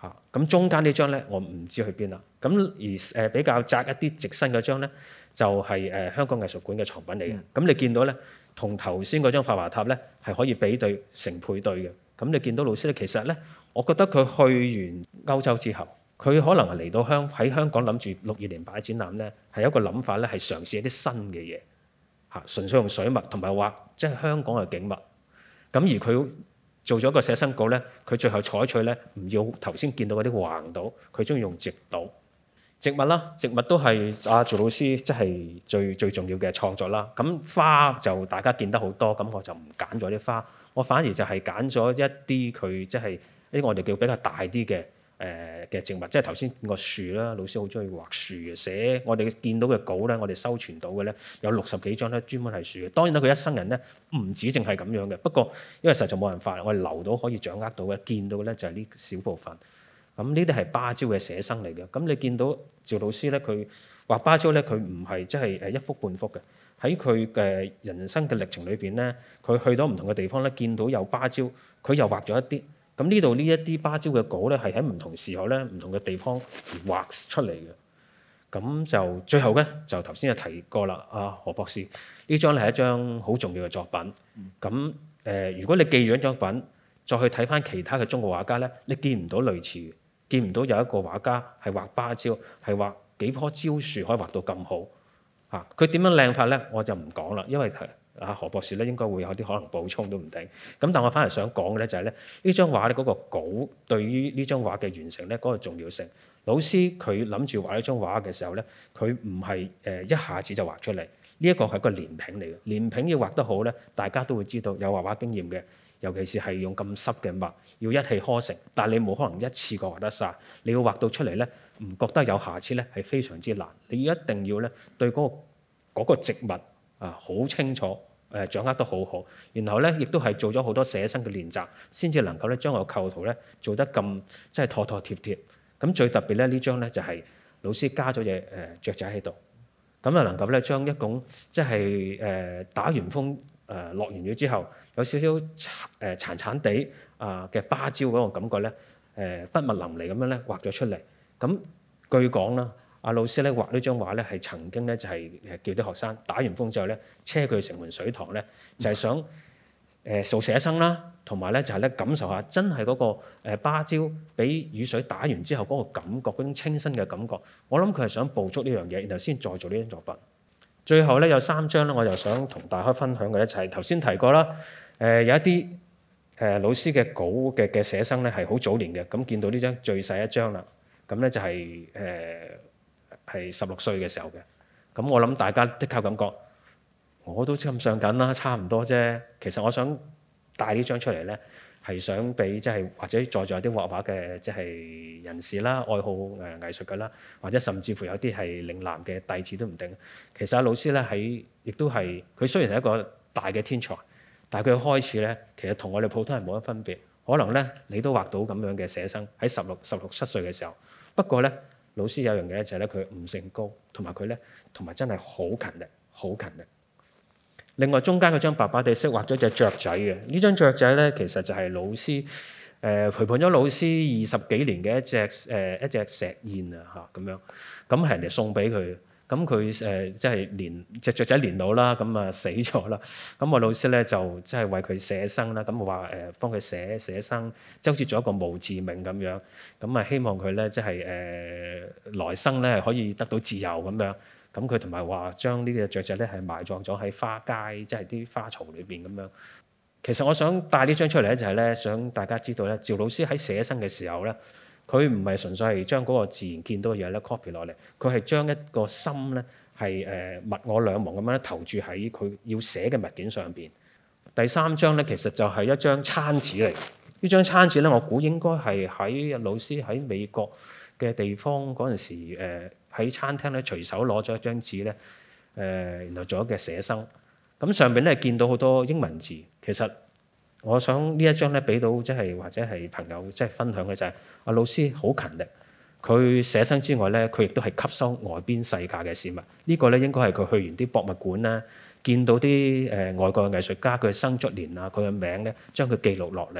嚇。咁中間呢張咧，我唔知去邊啦。咁而誒比較窄一啲直身嗰張咧，就係誒香港藝術館嘅藏品嚟嘅。咁你見到咧，同頭先嗰張法華塔咧係可以比對成配對嘅。咁你見到老師咧，其實咧，我覺得佢去完歐洲之後，佢可能係嚟到香喺香港諗住六二年擺展覽咧，係有一個諗法咧，係嘗試一啲新嘅嘢嚇，純粹用水墨同埋畫即係香港嘅景物。咁而佢做咗個寫生稿咧，佢最後採取咧唔要頭先見到嗰啲橫倒，佢中意用直倒。植物啦，植物都係阿趙老師即係最最重要嘅創作啦。咁花就大家見得好多，咁我就唔揀咗啲花，我反而就係揀咗一啲佢即係呢個我哋叫比較大啲嘅誒嘅植物，即係頭先見過樹啦，老師好中意畫樹嘅，寫我哋見到嘅稿咧，我哋收傳到嘅咧有六十幾張咧，專門係樹嘅。當然啦，佢一生人咧唔止淨係咁樣嘅，不過因為實在冇辦法，我哋留到可以掌握到嘅，見到嘅咧就係呢小部分。咁呢啲係芭蕉嘅寫生嚟嘅。咁你見到趙老師咧，佢畫芭蕉咧，佢唔係即係誒一幅半幅嘅。喺佢嘅人生嘅歷程裏邊咧，佢去到唔同嘅地方咧，見到有芭蕉，佢又畫咗一啲。咁呢度呢一啲芭蕉嘅稿咧，係喺唔同時候咧、唔同嘅地方而畫出嚟嘅。咁就最後咧，就頭先有提過啦，阿何博士呢張咧係一張好重要嘅作品。咁誒、呃，如果你記咗作品，再去睇翻其他嘅中國畫家咧，你見唔到類似嘅。見唔到有一個畫家係畫芭蕉，係畫幾棵蕉樹可以畫到咁好嚇。佢點樣靚法咧，我就唔講啦，因為阿何博士咧應該會有啲可能補充都唔定。咁但我反而想講嘅咧就係咧，呢張畫咧嗰個稿對於呢張畫嘅完成咧嗰個重要性。老師佢諗住畫呢張畫嘅時候咧，佢唔係誒一下子就畫出嚟。呢一個係一個連屏嚟嘅，連屏要畫得好咧，大家都會知道有畫畫經驗嘅。尤其是係用咁濕嘅墨，要一氣呵成，但係你冇可能一次過畫得晒。你要畫到出嚟咧，唔覺得有瑕疵咧，係非常之難。你要一定要咧對嗰個嗰個植物啊好清楚，誒掌握得好好，然後咧亦都係做咗好多寫生嘅練習，先至能夠咧將個構圖咧做得咁即係妥妥貼貼。咁最特別咧呢張咧就係老師加咗隻誒雀仔喺度，咁啊能夠咧將一種即係誒打完風誒落完雨之後，有少少誒殘殘地啊嘅芭蕉嗰個感覺咧，誒筆墨淋漓咁樣咧畫咗出嚟。咁據講啦，阿老師咧畫呢張畫咧係曾經咧就係誒叫啲學生打完風之後咧，車佢去城門水塘咧，就係想誒掃寫生啦，同埋咧就係咧感受下真係嗰個誒芭蕉俾雨水打完之後嗰個感覺，嗰種清新嘅感覺。我諗佢係想捕捉呢樣嘢，然後先再做呢張作品。最後咧有三張咧，我就想同大家分享嘅咧就係頭先提過啦。誒、呃、有一啲誒、呃、老師嘅稿嘅嘅寫生咧係好早年嘅，咁見到呢張最細一張啦，咁咧就係誒係十六歲嘅時候嘅，咁我諗大家即刻感覺我都咁上緊啦，差唔多啫。其實我想帶呢張出嚟咧，係想俾即係或者在座有啲畫畫嘅即係人士啦，愛好誒藝術嘅啦，或者甚至乎有啲係嶺南嘅弟子都唔定。其實阿老師咧喺亦都係佢雖然係一個大嘅天才。但係佢開始咧，其實同我哋普通人冇乜分別。可能咧，你都畫到咁樣嘅寫生喺十六、十六七歲嘅時候。不過咧，老師有樣嘢就係咧，佢悟性高，同埋佢咧，同埋真係好勤力，好勤力。另外中間嗰張白白地色畫咗隻雀仔嘅，呢張雀仔咧，其實就係老師誒、呃、陪伴咗老師二十幾年嘅一隻誒、呃、一隻石燕啊嚇咁樣，咁係人哋送俾佢。咁佢誒即係年隻雀仔年老啦，咁啊死咗啦。咁我老師咧就即係為佢寫生啦，咁我話誒幫佢寫寫生，即係好似做一個墓誌銘咁樣。咁啊希望佢咧即係誒來生咧可以得到自由咁樣。咁佢同埋話將呢啲雀仔咧係埋葬咗喺花街，即係啲花槽裏邊咁樣。其實我想帶呢張出嚟咧，就係咧想大家知道咧，趙老師喺寫生嘅時候咧。佢唔係純粹係將嗰個自然見到嘅嘢咧 copy 落嚟，佢係將一個心咧係誒物我兩忘咁樣咧投注喺佢要寫嘅物件上邊。第三張咧其實就係一張餐紙嚟，呢張餐紙咧我估應該係喺老師喺美國嘅地方嗰陣時誒喺、呃、餐廳咧隨手攞咗一張紙咧誒、呃，然後做一個寫生。咁上邊咧見到好多英文字，其實。我想呢一張咧俾到即係或者係朋友即係分享嘅就係、是、阿老師好勤力，佢寫生之外咧，佢亦都係吸收外邊世界嘅事物。這個、呢個咧應該係佢去完啲博物館啦，見到啲誒、呃、外國嘅藝術家佢嘅生卒年啊，佢嘅名咧，將佢記錄落嚟。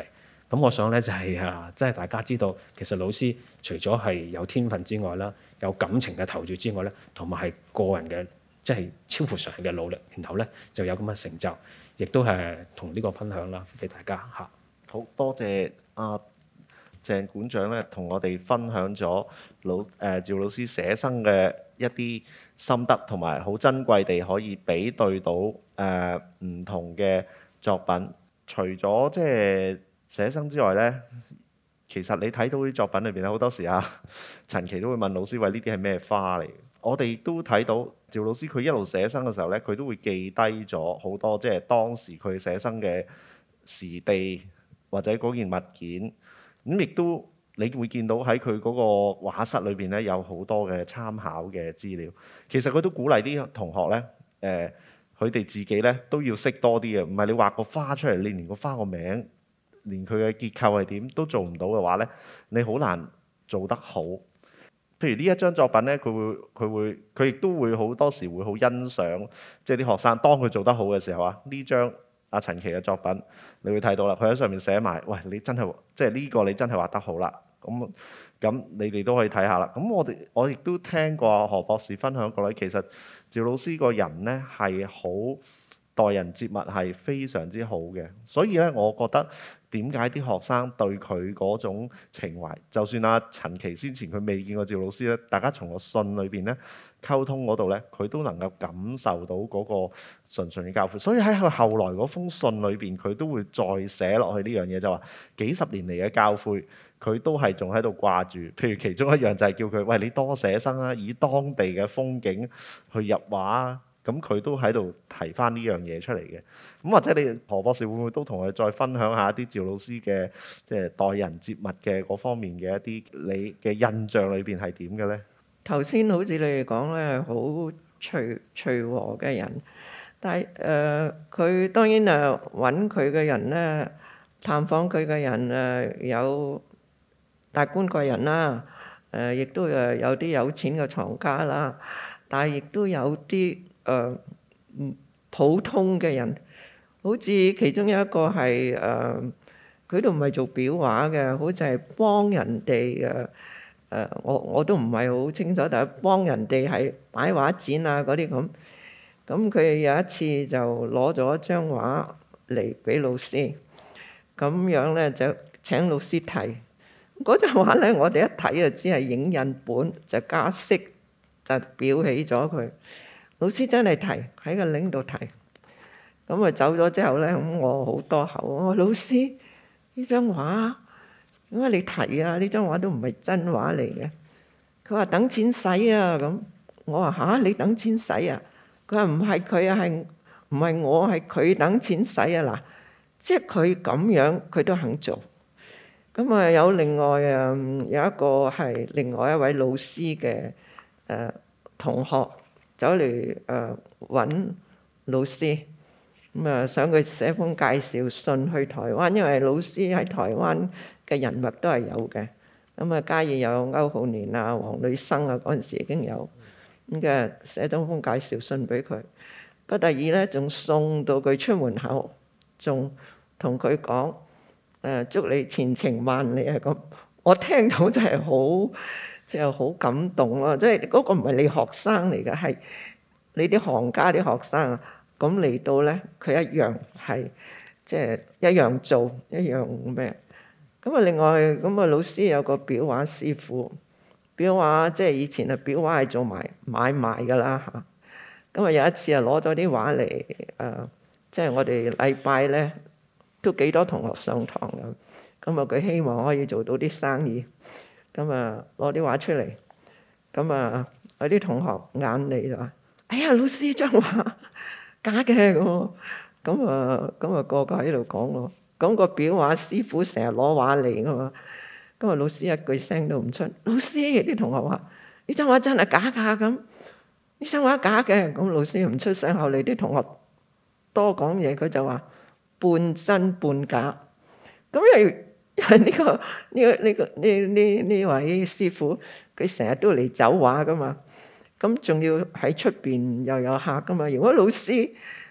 咁我想咧就係、啊，即係大家知道，其實老師除咗係有天分之外啦，有感情嘅投注之外咧，同埋係個人嘅即係超乎常人嘅努力，然後咧就有咁嘅成就，亦都係同呢個分享啦，俾大家嚇。 好多謝阿鄭館長咧，同我哋分享咗老誒、呃、趙老師寫生嘅一啲心得，同埋好珍貴地可以比對到誒唔、呃、同嘅作品。除咗即係寫生之外咧，其實你睇到啲作品裏邊咧，好多時啊，陳琪都會問老師：喂，呢啲係咩花嚟？我哋亦都睇到趙老師佢一路寫生嘅時候咧，佢都會記低咗好多即係當時佢寫生嘅時地或者嗰件物件。咁亦都你會見到喺佢嗰個畫室裏邊咧，有好多嘅參考嘅資料。其實佢都鼓勵啲同學咧，誒、呃。佢哋自己咧都要識多啲嘅，唔係你畫個花出嚟，你連個花個名，連佢嘅結構係點都做唔到嘅話咧，你好難做得好。譬如呢一張作品咧，佢會佢會佢亦都會好多時會好欣賞，即係啲學生當佢做得好嘅時候啊，呢張阿陳琪嘅作品，你會睇到啦，佢喺上面寫埋，喂，你真係即係呢個你真係畫得好啦。咁咁你哋都可以睇下啦。咁我哋我亦都聽過何博士分享過咧，其實趙老師個人咧係好待人接物係非常之好嘅，所以咧我覺得點解啲學生對佢嗰種情懷，就算阿陳琪先前佢未見過趙老師咧，大家從個信裏邊咧溝通嗰度咧，佢都能夠感受到嗰個純純嘅教誨，所以喺佢後來嗰封信裏邊，佢都會再寫落去呢樣嘢，就話幾十年嚟嘅教誨。佢都係仲喺度掛住，譬如其中一樣就係叫佢，喂，你多寫生啦，以當地嘅風景去入畫啊。咁佢都喺度提翻呢樣嘢出嚟嘅。咁或者你何博士會唔會都同佢再分享下一啲趙老師嘅即係待人接物嘅嗰方面嘅一啲你嘅印象裏邊係點嘅咧？ 頭先好似你哋講咧，好隨隨和嘅人，但係誒佢當然誒揾佢嘅人咧，探訪佢嘅人誒有達官貴人啦，誒亦都誒有啲有錢嘅藏家啦，但係亦都有啲誒唔普通嘅人，好似其中有一個係誒佢都唔係做裱畫嘅，好似係幫人哋誒誒我我都唔係好清楚，但係幫人哋係擺畫展啊嗰啲咁。咁佢有一次就攞咗一張畫嚟俾老師，咁樣咧就請老師睇。嗰張畫咧，我哋一睇就知係影印本，就加色就裱起咗佢。老師真係提喺個拎度提，咁啊走咗之後咧，咁我好多口，我話老師呢張畫點解你提啊？呢張畫都唔係真畫嚟嘅。佢話等錢使啊咁，我話吓，你等錢使啊？佢話唔係佢啊，係唔係我係佢等錢使啊？嗱，即係佢咁樣佢都肯做。咁啊，有另外誒有一個係另外一位老師嘅誒同學走嚟誒揾老師，咁啊想佢寫封介紹信去台灣，因為老師喺台灣嘅人脈都係有嘅。咁啊，嘉義有歐浩年啊、黃女生啊，嗰陣時已經有咁嘅寫咗封介紹信俾佢。不第二咧，仲送到佢出門口，仲同佢講。誒祝你前程萬里啊！咁我聽到就係好，即係好感動咯。即係嗰個唔係你學生嚟嘅，係你啲行家啲學生啊。咁嚟到咧，佢一樣係即係一樣做一樣咩？咁啊，另外咁啊，老師有個裱畫師傅，裱畫即係以前啊，裱畫係做埋買賣㗎啦嚇。咁啊，有一次啊，攞咗啲畫嚟誒，即係我哋禮拜咧。都幾多同學上堂咁，咁啊佢希望可以做到啲生意，咁啊攞啲畫出嚟，咁啊有啲同學眼嚟就話：哎呀，老師張畫假嘅咁，咁啊咁啊個個喺度講咯，咁個裱畫師傅成日攞畫嚟噶嘛，咁啊老師一句聲都唔出，老師啲同學話：呢張畫真係假㗎咁，呢張畫假嘅，咁老師唔出聲，後嚟啲同學多講嘢，佢就話。半真半假，咁因為因為呢個呢個呢個呢呢呢位師傅，佢成日都嚟走畫噶嘛，咁仲要喺出邊又有客噶嘛。如果老師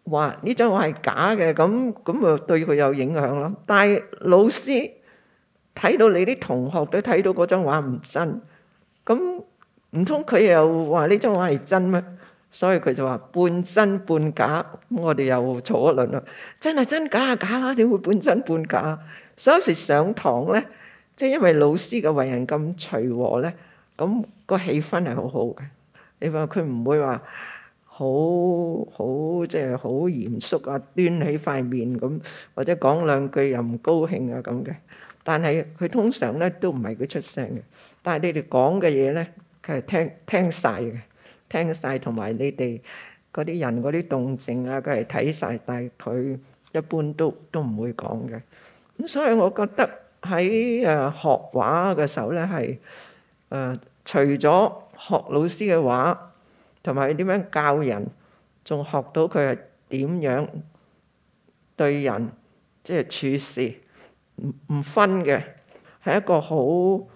話呢張畫係假嘅，咁咁啊對佢有影響咯。但係老師睇到你啲同學都睇到嗰張畫唔真，咁唔通佢又話呢張畫係真咩？所以佢就話半真半假。咁我哋又坐一輪啦，真係真假啊假啦，點會半真半假？所以有時上堂咧，即係因為老師嘅為人咁隨和咧，咁個氣氛係好好嘅。你話佢唔會話好好即係好嚴肅啊，端起塊面咁，或者講兩句又唔高興啊咁嘅。但係佢通常咧都唔係佢出聲嘅，但係你哋講嘅嘢咧，佢係聽聽曬嘅，聽曬同埋你哋嗰啲人嗰啲動靜啊，佢係睇曬，但係佢一般都都唔會講嘅。咁所以我覺得喺誒學畫嘅時候咧，係誒除咗學老師嘅畫，同埋點樣教人，仲學到佢係點樣對人即係處事，唔唔分嘅，係一個好誒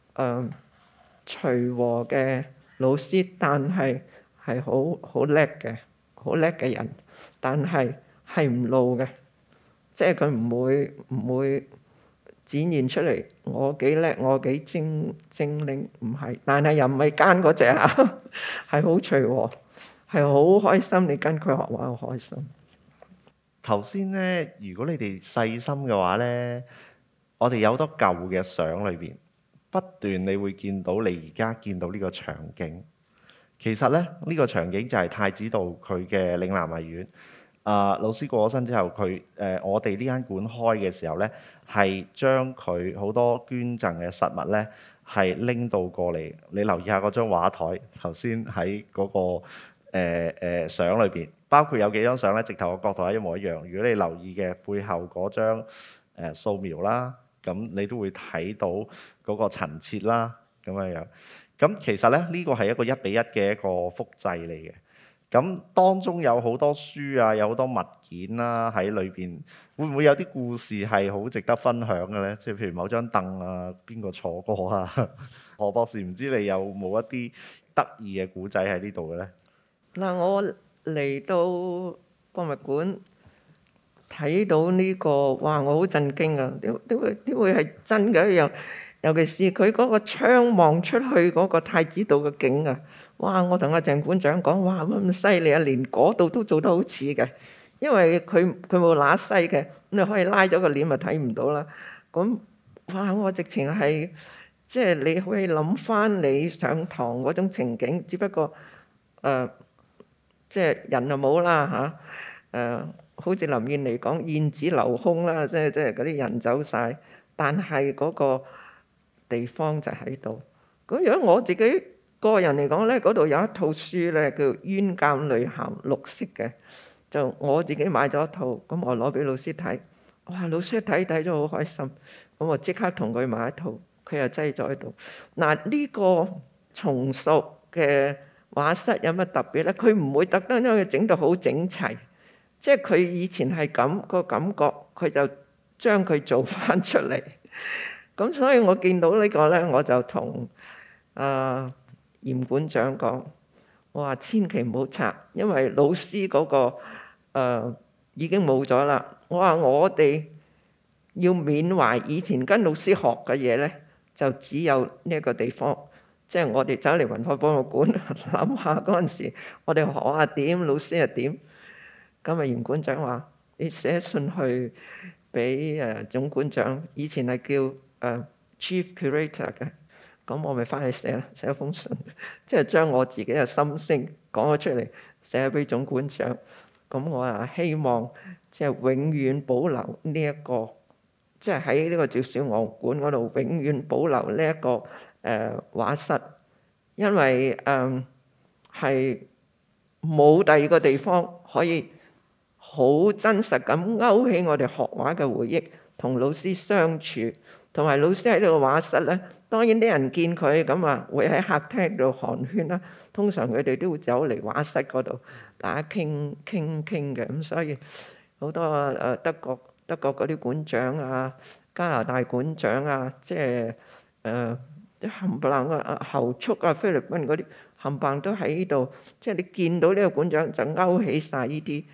隨和嘅老師，但係係好好叻嘅，好叻嘅人，但係係唔露嘅，即係佢唔會唔會展現出嚟，我幾叻，我幾精精靈，唔係，但係又唔係奸嗰隻啊，係好隨和，係好開心。你跟佢學畫好開心。 頭先咧，如果你哋細心嘅話咧，我哋有好多舊嘅相裏邊，不斷你會見到你而家見到呢個場景。其實咧，呢個場景就係太子道佢嘅嶺南藝院。啊、呃，老師過咗身之後，佢誒、呃、我哋呢間館開嘅時候咧，係將佢好多捐贈嘅實物咧，係拎到過嚟。你留意下嗰張畫台，頭先喺嗰個誒、呃呃、相裏邊，包括有幾張相咧，直頭個角度係一模一樣。如果你留意嘅背後嗰張誒素描啦，咁你都會睇到嗰個陳設啦，咁樣樣。咁其實咧，呢個係一個一比一嘅一個複製嚟嘅。咁當中有好多書啊，有好多物件啦喺裏邊，會唔會有啲故事係好值得分享嘅咧？即係譬如某張凳啊，邊個坐過啊？何博士，唔知你有冇一啲得意嘅古仔喺呢度嘅咧？ 嗱，我嚟到博物館睇到呢個，哇！我好震驚啊！點點會點會係真嘅一樣？尤其是佢嗰個窗望出去嗰個太子道嘅景啊！哇！我同阿鄭館長講，哇咁犀利啊，連嗰度都做得好似嘅，因為佢佢冇揦西嘅，咁你可以拉咗個簾咪睇唔到啦。咁哇！我直情係即係你可以諗翻你上堂嗰種情景，只不過誒即係人就冇啦嚇誒，好似林燕妮講燕子留空啦，即係即係嗰啲人走晒，但係嗰個地方就喺度。咁如果我自己個人嚟講咧，嗰度有一套書咧叫《冤鑑淚函》，綠色嘅，就我自己買咗一套，咁我攞俾老師睇。哇！老師一睇睇咗好開心，咁我即刻同佢買一套，佢又擠咗喺度。嗱，呢個重塑嘅畫室有乜特別咧？佢唔會特登將佢整到好整齊，即係佢以前係咁個感覺，佢就將佢做翻出嚟。咁所以我見到呢個咧，我就同啊〜嚴館長講：我話千祈唔好拆，因為老師嗰、那個、呃、已經冇咗啦。我話我哋要緬懷以前跟老師學嘅嘢咧，就只有呢一個地方。即係我哋走嚟文化博物館諗下嗰陣時，我哋學下點，老師係點。咁啊，嚴館長話：你寫信去俾誒總館長，以前係叫誒、呃、Chief Curator 嘅。咁我咪翻去寫啦，寫一封信，即係將我自己嘅心聲講咗出嚟，寫俾總館長。咁我啊希望即係永遠保留呢一個，即係喺呢個趙小昂館嗰度永遠保留呢一個誒畫室，因為誒係冇第二個地方可以好真實咁勾起我哋學畫嘅回憶，同老師相處，同埋老師喺呢個畫室咧。當然啲人見佢咁啊，會喺客廳度寒暄啦。通常佢哋都會走嚟畫室嗰度，大家傾傾傾嘅。咁所以好多誒德國德國嗰啲館長啊，加拿大館長啊，即係誒啲冚唪唥啊，侯速啊，菲律賓嗰啲冚唪唥都喺呢度。即係你見到呢個館長就勾起晒呢啲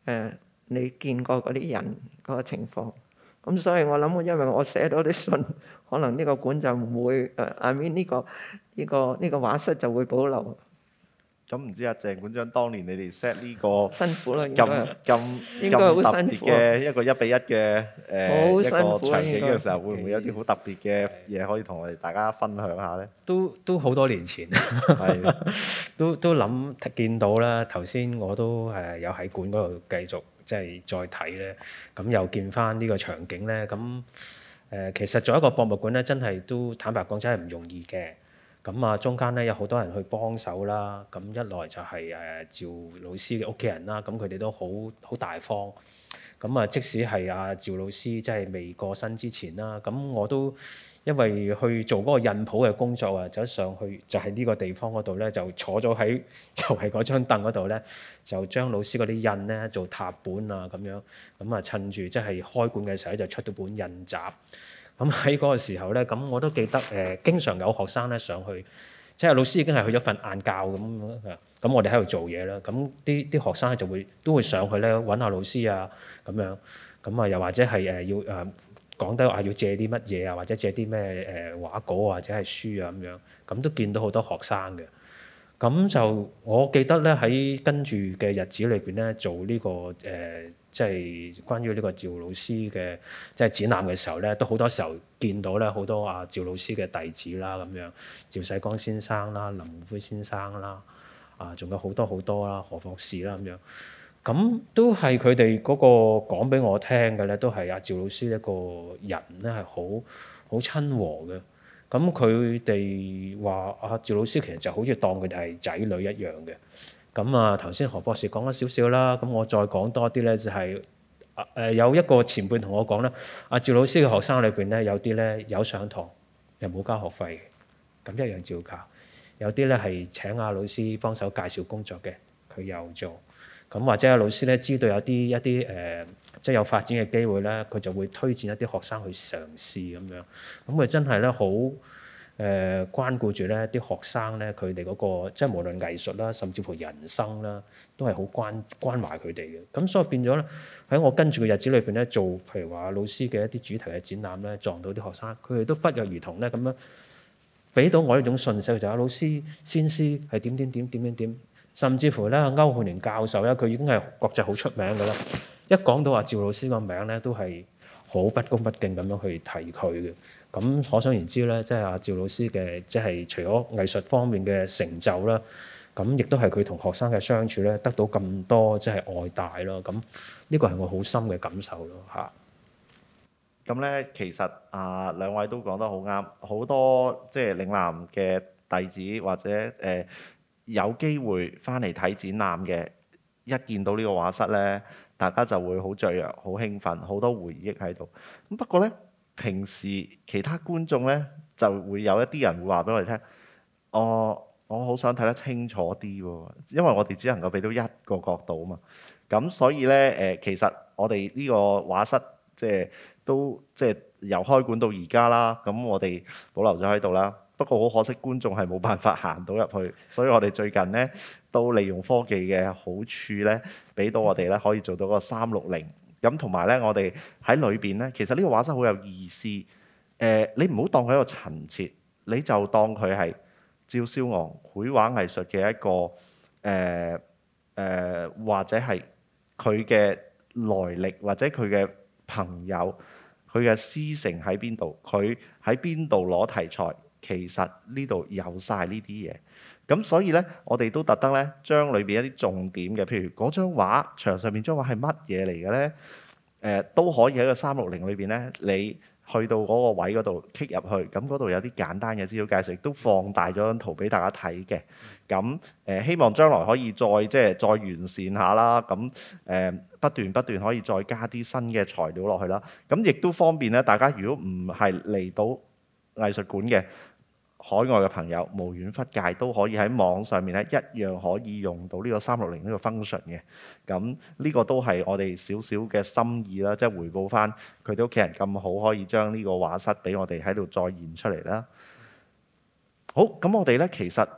誒你見過嗰啲人嗰個情況。咁所以我諗，因為我寫咗啲信，可能呢個館就唔會誒，I mean 呢個呢個呢個畫室就會保留。 咁唔知阿鄭館長當年你哋 set 呢個辛苦啦，應該咁咁應該好咁特別辛苦嘅一個一比一嘅誒一好辛苦個場景啊應該嘅時候，會唔會有啲好特別嘅嘢可以同我哋大家分享下咧？ 都都好多年前， 係都都諗見到啦。頭先我都誒有喺館嗰度繼續即係再睇咧，咁又見翻呢個場景咧。咁誒、呃、其實做一個博物館咧，真係都坦白講真係唔容易嘅。咁啊，中間咧有好多人去幫手啦。咁一來就係誒趙老師嘅屋企人啦，咁佢哋都好好大方。咁啊，即使係阿趙老師即係未過身之前啦，咁我都因為去做嗰個印譜嘅工作啊，就一上去就係呢個地方嗰度咧，就坐咗喺就係嗰張凳嗰度咧，就將老師嗰啲印咧做拓本啊咁樣。咁啊，趁住即係開館嘅時候咧，就出到本印集。咁喺嗰個時候咧，咁我都記得誒、呃，經常有學生咧上去，即係老師已經係去咗瞓晏覺咁，咁我哋喺度做嘢啦。咁啲啲學生咧就會都會上去咧揾下老師啊咁樣，咁啊又或者係誒要誒講得話要借啲乜嘢啊，或者借啲咩誒畫稿或者係書啊咁樣，咁都見到好多學生嘅。咁就我記得咧喺跟住嘅日子裏邊咧做呢、這個誒。呃即係關於呢個趙老師嘅即係展覽嘅時候咧，都好多時候見到咧好多阿趙老師嘅弟子啦，咁樣趙世光先生啦、林鴻輝先生啦，啊仲有好多好多啦，何博士啦咁樣，咁都係佢哋嗰個講俾我聽嘅咧，都係阿趙老師一個人咧係好好親和嘅。咁佢哋話阿趙老師其實就好似當佢哋係仔女一樣嘅。咁啊，頭先何博士講咗少少啦，咁我再講多啲咧，就係誒有一個前輩同我講咧，阿趙老師嘅學生裏邊咧，有啲咧有上堂又冇交學費嘅，咁一樣照教；有啲咧係請阿老師幫手介紹工作嘅，佢又做。咁或者阿老師咧知道有啲一啲誒、呃，即係有發展嘅機會咧，佢就會推薦一啲學生去嘗試咁樣。咁佢真係咧好。誒、呃、關顧住咧啲學生咧，佢哋嗰個即係無論藝術啦，甚至乎人生啦，都係好關關懷佢哋嘅。咁所以變咗咧，喺我跟住嘅日子裏邊咧，做譬如話老師嘅一啲主題嘅展覽咧，撞到啲學生，佢哋都不約而同咧咁樣俾到我呢種信息，就係、是、老師先師係點點點點點點，甚至乎咧歐漢年教授咧，佢已經係國際好出名㗎啦。一講到話趙老師個名咧，都係好不恭不敬咁樣去提佢嘅。咁可想而知咧，即係阿趙老師嘅，即係除咗藝術方面嘅成就啦，咁亦都係佢同學生嘅相處咧，得到咁多即係愛戴咯。咁呢個係我好深嘅感受咯嚇。 咁咧，其實啊兩位都講得好啱，好多即係嶺南嘅弟子或者誒、呃、有機會翻嚟睇展覽嘅，一見到呢個畫室咧，大家就會好雀躍、好興奮，好多回憶喺度。咁不過咧，平時其他觀眾咧就會有一啲人會話俾我哋聽，我我好想睇得清楚啲喎，因為我哋只能夠俾到一個角度啊嘛。咁所以咧誒、呃，其實我哋呢個畫室即係都即係由開館到而家啦，咁我哋保留咗喺度啦。不過好可惜，觀眾係冇辦法行到入去，所以我哋最近咧都利用科技嘅好處咧，俾到我哋咧可以做到個三六零。咁同埋咧，我哋喺裏邊咧，其實呢個畫室好有意思。誒、呃，你唔好當佢一個陳設，你就當佢係趙少昂繪畫藝術嘅一個誒誒、呃呃，或者係佢嘅來歷，或者佢嘅朋友，佢嘅師承喺邊度，佢喺邊度攞題材。其實呢度有晒呢啲嘢，咁所以呢，我哋都特登咧將裏邊一啲重點嘅，譬如嗰張畫牆上面張畫係乜嘢嚟嘅呢？誒、呃、都可以喺個三六零裏邊呢，你去到嗰個位嗰度 click 入去，咁嗰度有啲簡單嘅資料介紹，亦都放大咗張圖俾大家睇嘅。咁誒、呃、希望將來可以再即係再完善下啦。咁誒、呃、不斷不斷可以再加啲新嘅材料落去啦。咁亦都方便咧，大家如果唔係嚟到藝術館嘅，海外嘅朋友無遠弗屆都可以喺網上面咧一樣可以用到呢個三六零呢個 function 嘅。咁呢個都係我哋少少嘅心意啦，即係回報翻佢哋屋企人咁好，可以將呢個畫室俾我哋喺度再現出嚟啦。好，咁我哋咧其實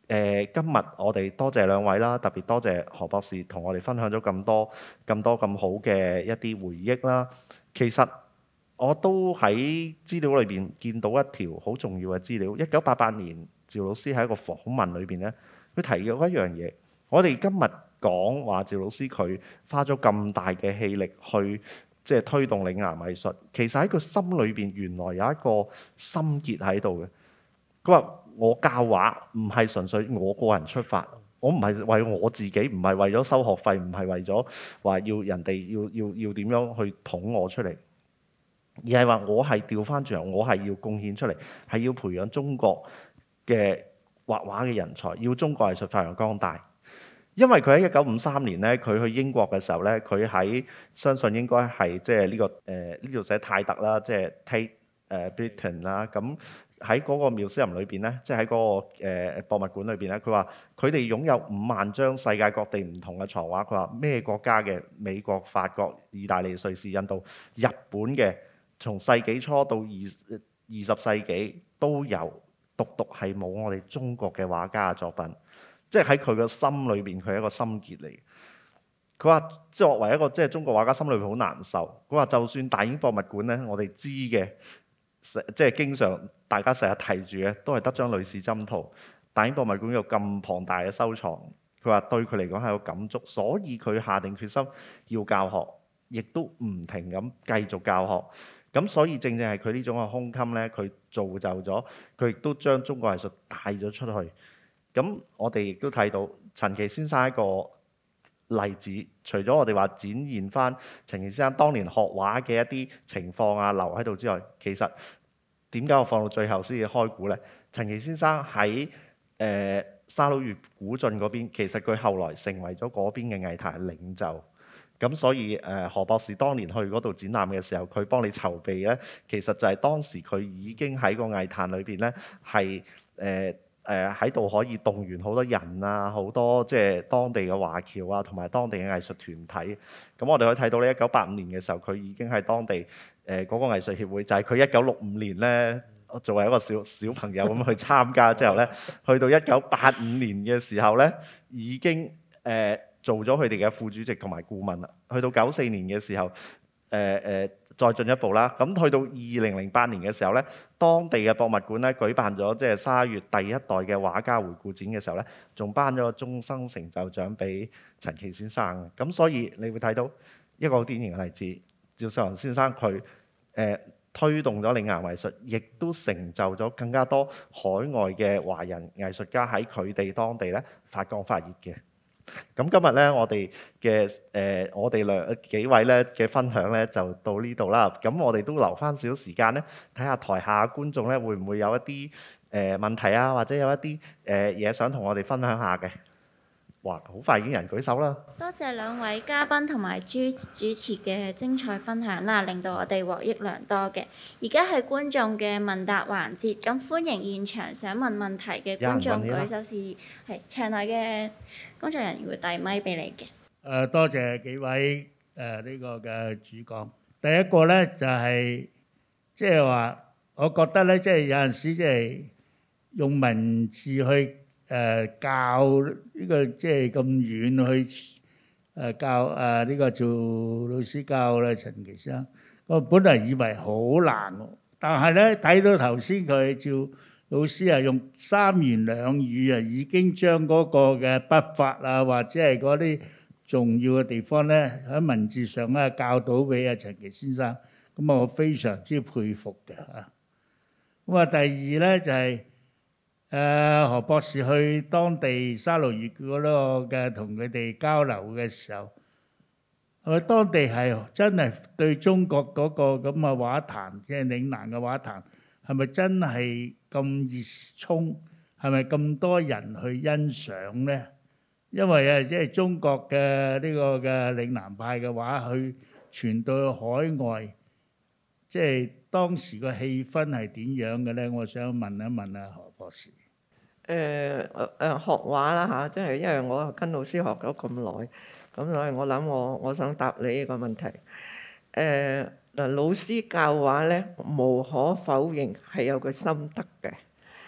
呃、今日我哋多謝兩位啦，特別多謝何博士同我哋分享咗咁多咁多咁好嘅一啲回憶啦。其實我都喺資料裏邊見到一條好重要嘅資料。一九八八年，趙老師喺一個訪問裏邊咧，佢提咗一樣嘢。我哋今日講話趙老師佢花咗咁大嘅氣力去即係推動嶺南藝術，其實喺佢心裏邊原來有一個心結喺度嘅。佢話：我教畫唔係純粹我個人出發，我唔係為我自己，唔係為咗收學費，唔係為咗話要人哋要要要點樣去捧我出嚟。而係話我係調翻轉，我係要貢獻出嚟，係要培養中國嘅畫畫嘅人才，要中國藝術發揚光大。因為佢喺一九五三年咧，佢去英國嘅時候咧，佢喺相信應該係即係呢個誒呢度寫泰特啦，即係 Tate 誒 Britain 啦。咁喺嗰個 museum 裏邊咧，即係喺嗰個誒博物館裏邊咧，佢話佢哋擁有五萬張世界各地唔同嘅藏畫。佢話咩國家嘅？美國、法國、意大利、瑞士、印度、日本嘅，從世紀初到二二十世紀都有，獨獨係冇我哋中國嘅畫家嘅作品。即係喺佢嘅心裏邊，佢係一個心結嚟。佢話作為一個即係中國畫家，心裏邊好難受。佢話就算大英博物館咧，我哋知嘅，即係經常大家成日提住嘅，都係得張女士針圖。大英博物館有咁龐大嘅收藏，佢話對佢嚟講係有感觸，所以佢下定決心要教學，亦都唔停咁繼續教學。咁所以正正係佢呢種嘅胸襟咧，佢造就咗，佢亦都將中國藝術帶咗出去。咁我哋亦都睇到陳其先生一個例子，除咗我哋話展現翻陳其先生當年學畫嘅一啲情況啊，留喺度之外，其實點解我放到最後先至開估呢？陳其先生喺誒、呃、沙撈越古晉嗰邊，其實佢後來成為咗嗰邊嘅藝壇領袖。咁所以誒、呃、何博士當年去嗰度展覽嘅時候，佢幫你籌備呢，其實就係當時佢已經喺個藝壇裏邊呢，係誒。呃誒喺度可以動員好多人啊，好多即係當地嘅華僑啊，同埋當地嘅藝術團體。咁我哋可以睇到呢，一九八五年嘅時候，佢已經喺當地誒嗰、呃嗰個藝術協會，就係佢一九六五年呢，作為一個小小朋友咁去參加之後呢，去到一九八五年嘅時候呢，已經誒、呃、做咗佢哋嘅副主席同埋顧問啦。去到九四年嘅時候，誒、呃、誒。呃再進一步啦，咁去到二零零八年嘅時候呢，當地嘅博物館咧舉辦咗即係沙越第一代嘅畫家回顧展嘅時候呢，仲頒咗個終生成就獎俾陳其先生。咁所以你會睇到一個好典型嘅例子，趙世宏先生佢誒、呃、推動咗嶺南藝術，亦都成就咗更加多海外嘅華人藝術家喺佢哋當地咧發光發熱嘅。咁今日咧，我哋嘅誒，我哋兩幾位咧嘅分享咧就到呢度啦。咁我哋都留翻少少時間咧，睇下台下觀眾咧會唔會有一啲誒、呃、問題啊，或者有一啲誒嘢想同我哋分享下嘅。哇！好快已經有人舉手啦。 多謝兩位嘉賓同埋主主持嘅精彩分享啦，令到我哋獲益良多嘅。而家係觀眾嘅問答環節，咁歡迎現場想問問題嘅觀眾舉手示，係場內嘅工作人員會遞咪俾你嘅。誒、 呃，多謝幾位誒呢、呃這個嘅主講。第一個咧就係即係話，我覺得咧即係有陣時即係用文字去。誒、呃、教呢個即係咁遠去誒、呃、教誒呢、呃這個做老師教咧陳其先生，我本來以為好難喎，但係咧睇到頭先佢趙老師啊用三言兩語啊已經將嗰個嘅筆法啊或者係嗰啲重要嘅地方咧喺文字上咧教到俾阿陳其先生，咁啊我非常之佩服嘅嚇。咁啊第二咧就係、是。誒、呃、何博士去當地沙撈越嗰個嘅同佢哋交流嘅時候，係咪當地係真係對中國嗰個咁嘅畫壇，即係嶺南嘅畫壇，係咪真係咁熱衷？係咪咁多人去欣賞咧？因為啊，即係中國嘅呢個嘅嶺南派嘅畫去傳到去海外，即係當時個氣氛係點樣嘅咧？我想問一問啊何博士。 誒誒誒學畫啦嚇，即係因為我跟老師學咗咁耐，咁所以我諗我我想答你呢個問題。誒嗱，老師教畫咧，無可否認係有個心得嘅。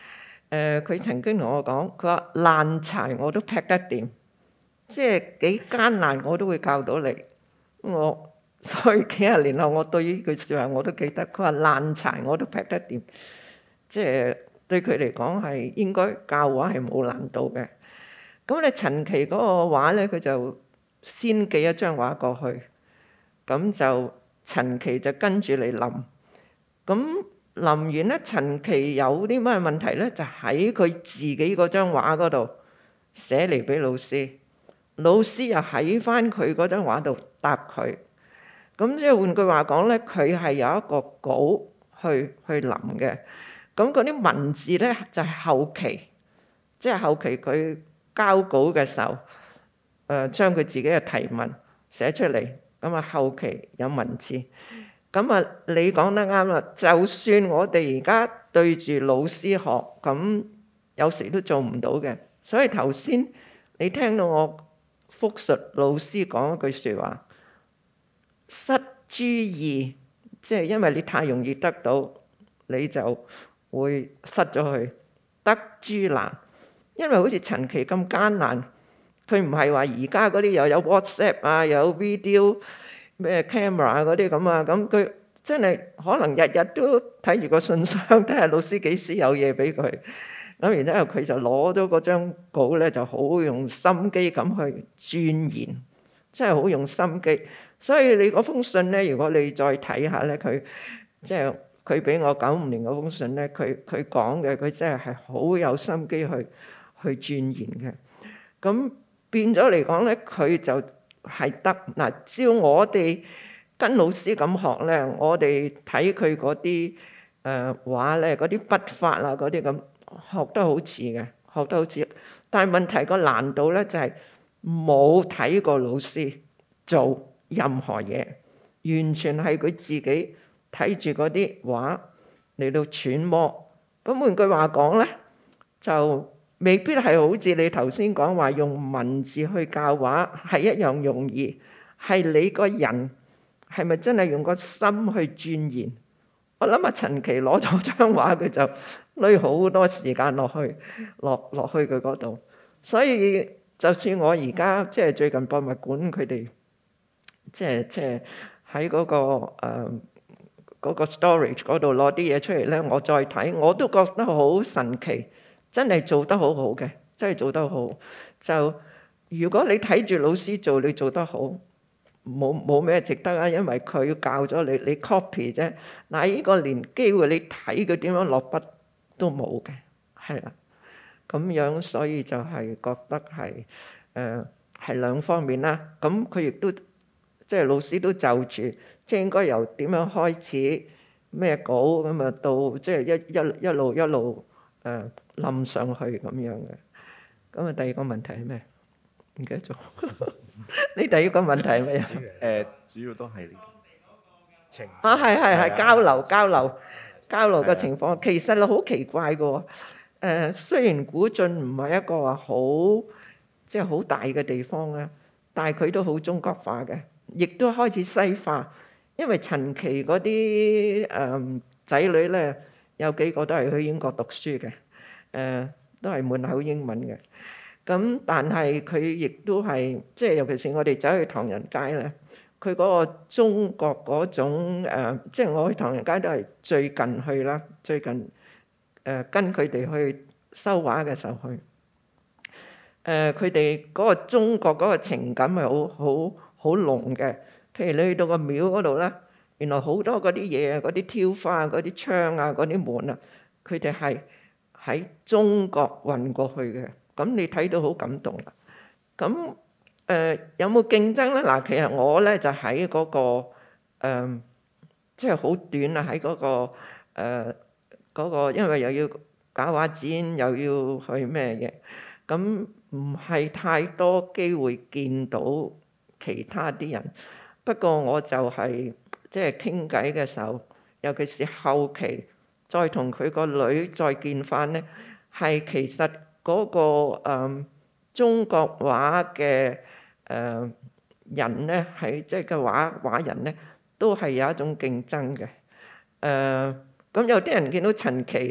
誒佢曾經同我講，佢話爛柴我都劈得掂，即係幾艱難我都會教到你。我所以幾廿年後，我對呢句説話我都記得。佢話爛柴我都劈得掂，即係對佢嚟講係應該教畫係冇難度嘅。咁你陳奇嗰個畫咧，佢就先寄一張畫過去，咁就陳奇就跟住嚟臨。咁臨完咧，陳奇有啲咩問題咧，就喺佢自己嗰張畫嗰度寫嚟俾老師，老師又喺翻佢嗰張畫度答佢。咁即係換句話講咧，佢係有一個稿去去臨嘅。咁嗰啲文字咧就係後期，即係後期佢交稿嘅時候，誒將佢自己嘅提問寫出嚟，咁啊後期有文字。咁啊，你講得啱啦。就算我哋而家對住老師學，咁有時都做唔到嘅。所以頭先你聽到我復述老師講一句説話，失諸易，即係因為你太容易得到，你就會失咗佢。得諸難，因為好似陳奇咁艱難，佢唔係話而家嗰啲又有 WhatsApp 啊，有 video。咩 camera 嗰啲咁啊，咁佢真係可能日日都睇住個信箱，睇下老師幾時有嘢俾佢。咁然之後佢就攞咗嗰張稿咧，就好用心機咁去鑽研，真係好用心機。所以你嗰封信咧，如果你再睇下咧，佢即係佢俾我九五年嗰封信咧，佢佢講嘅，佢真係係好有心機去去鑽研嘅。咁變咗嚟講咧，佢就係得嗱，照我哋跟老師咁學咧，我哋睇佢嗰啲誒畫咧，嗰啲筆法啊，嗰啲咁學得好似嘅，學得好似。但係問題個難度咧就係冇睇過老師做任何嘢，完全係佢自己睇住嗰啲畫嚟到揣摩。咁換句話講咧，就未必係好似你頭先講話用文字去教畫係一樣容易，係你個人係咪真係用個心去鑽研？我諗阿陳奇攞咗張畫，佢就攞好多時間落去，落落去佢嗰度。所以就算我而家即係最近博物館佢哋即係即係喺嗰個誒嗰個 storage 嗰度攞啲嘢出嚟咧，我再睇我都覺得好神奇。真係做得好好嘅，真係做得好。就如果你睇住老師做，你做得好，冇冇咩值得啊？因為佢教咗你，你 copy 啫。嗱，呢個連機會你睇佢點樣落筆都冇嘅，係啦。咁樣所以就係覺得係誒係兩方面啦。咁佢亦都即係老師都就住，即係應該由點樣開始咩稿咁啊，到即係一一一路一路誒冧上去咁樣嘅。咁啊，第二個問題係咩？唔記得咗。你第二個問題係咩啊？ 誒，主要都係呢情啊，係係係係啊交流交流交流嘅情況，其實好奇怪嘅喎。誒，雖然古晉唔係一個話好即係好大嘅地方啊，但係佢都好中國化嘅，亦都開始西化。因為陳奇嗰啲誒仔女咧，有幾個都係去英國讀書嘅，誒都係滿口英文嘅。咁但係佢亦都係即係，尤其是我哋走去唐人街咧，佢嗰個中國嗰種誒，即係我去唐人街都係最近去啦，最近誒跟佢哋去收畫嘅時候去。誒佢哋嗰個中國嗰個情感係好好好濃嘅。譬如你去到個廟嗰度咧，原來好多嗰啲嘢啊，嗰啲挑花啊，嗰啲窗啊，嗰啲門啊，佢哋係喺中國運過去嘅。咁你睇到好感動啦。咁誒、呃、有冇競爭咧？嗱，其實我咧就喺嗰、嗰個誒，即係好短啊，喺嗰、嗰個誒嗰、呃嗰個，因為又要搞畫展，又要去咩嘢，咁唔係太多機會見到其他啲人。不過我就係即係傾偈嘅時候，尤其是後期再同佢個女再見翻咧，係其實嗰、嗰個、呃、中國畫嘅誒人咧，係即係個畫畫人咧，都係有一種競爭嘅。誒、呃、咁有啲人見到陳奇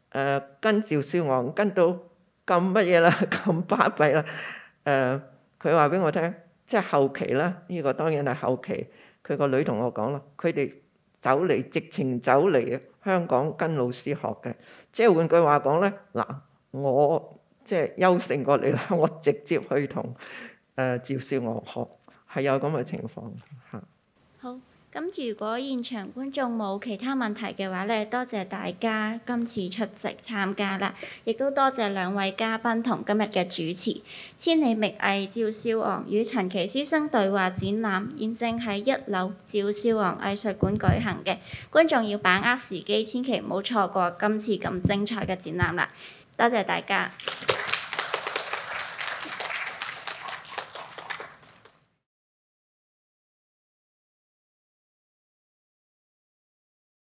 誒跟趙少昂跟到咁乜嘢啦，咁巴閉啦。誒佢話俾我聽，即係後期啦，呢個當然係後期。佢個女同我講啦，佢哋走嚟直情走嚟香港跟老師學嘅。即係換句話講咧，嗱我即係優勝過你啦，我直接去同誒趙少昂學，係有咁嘅情況嚇。 好。咁如果現場觀眾冇其他問題嘅話咧，多謝大家今次出席參加啦，亦都多謝兩位嘉賓同今日嘅主持。千里覓藝趙少昂與陳琦師生對話展覽現正喺一樓趙少昂藝術館舉行嘅，觀眾要把握時機，千祈唔好錯過今次咁精彩嘅展覽啦！多謝大家。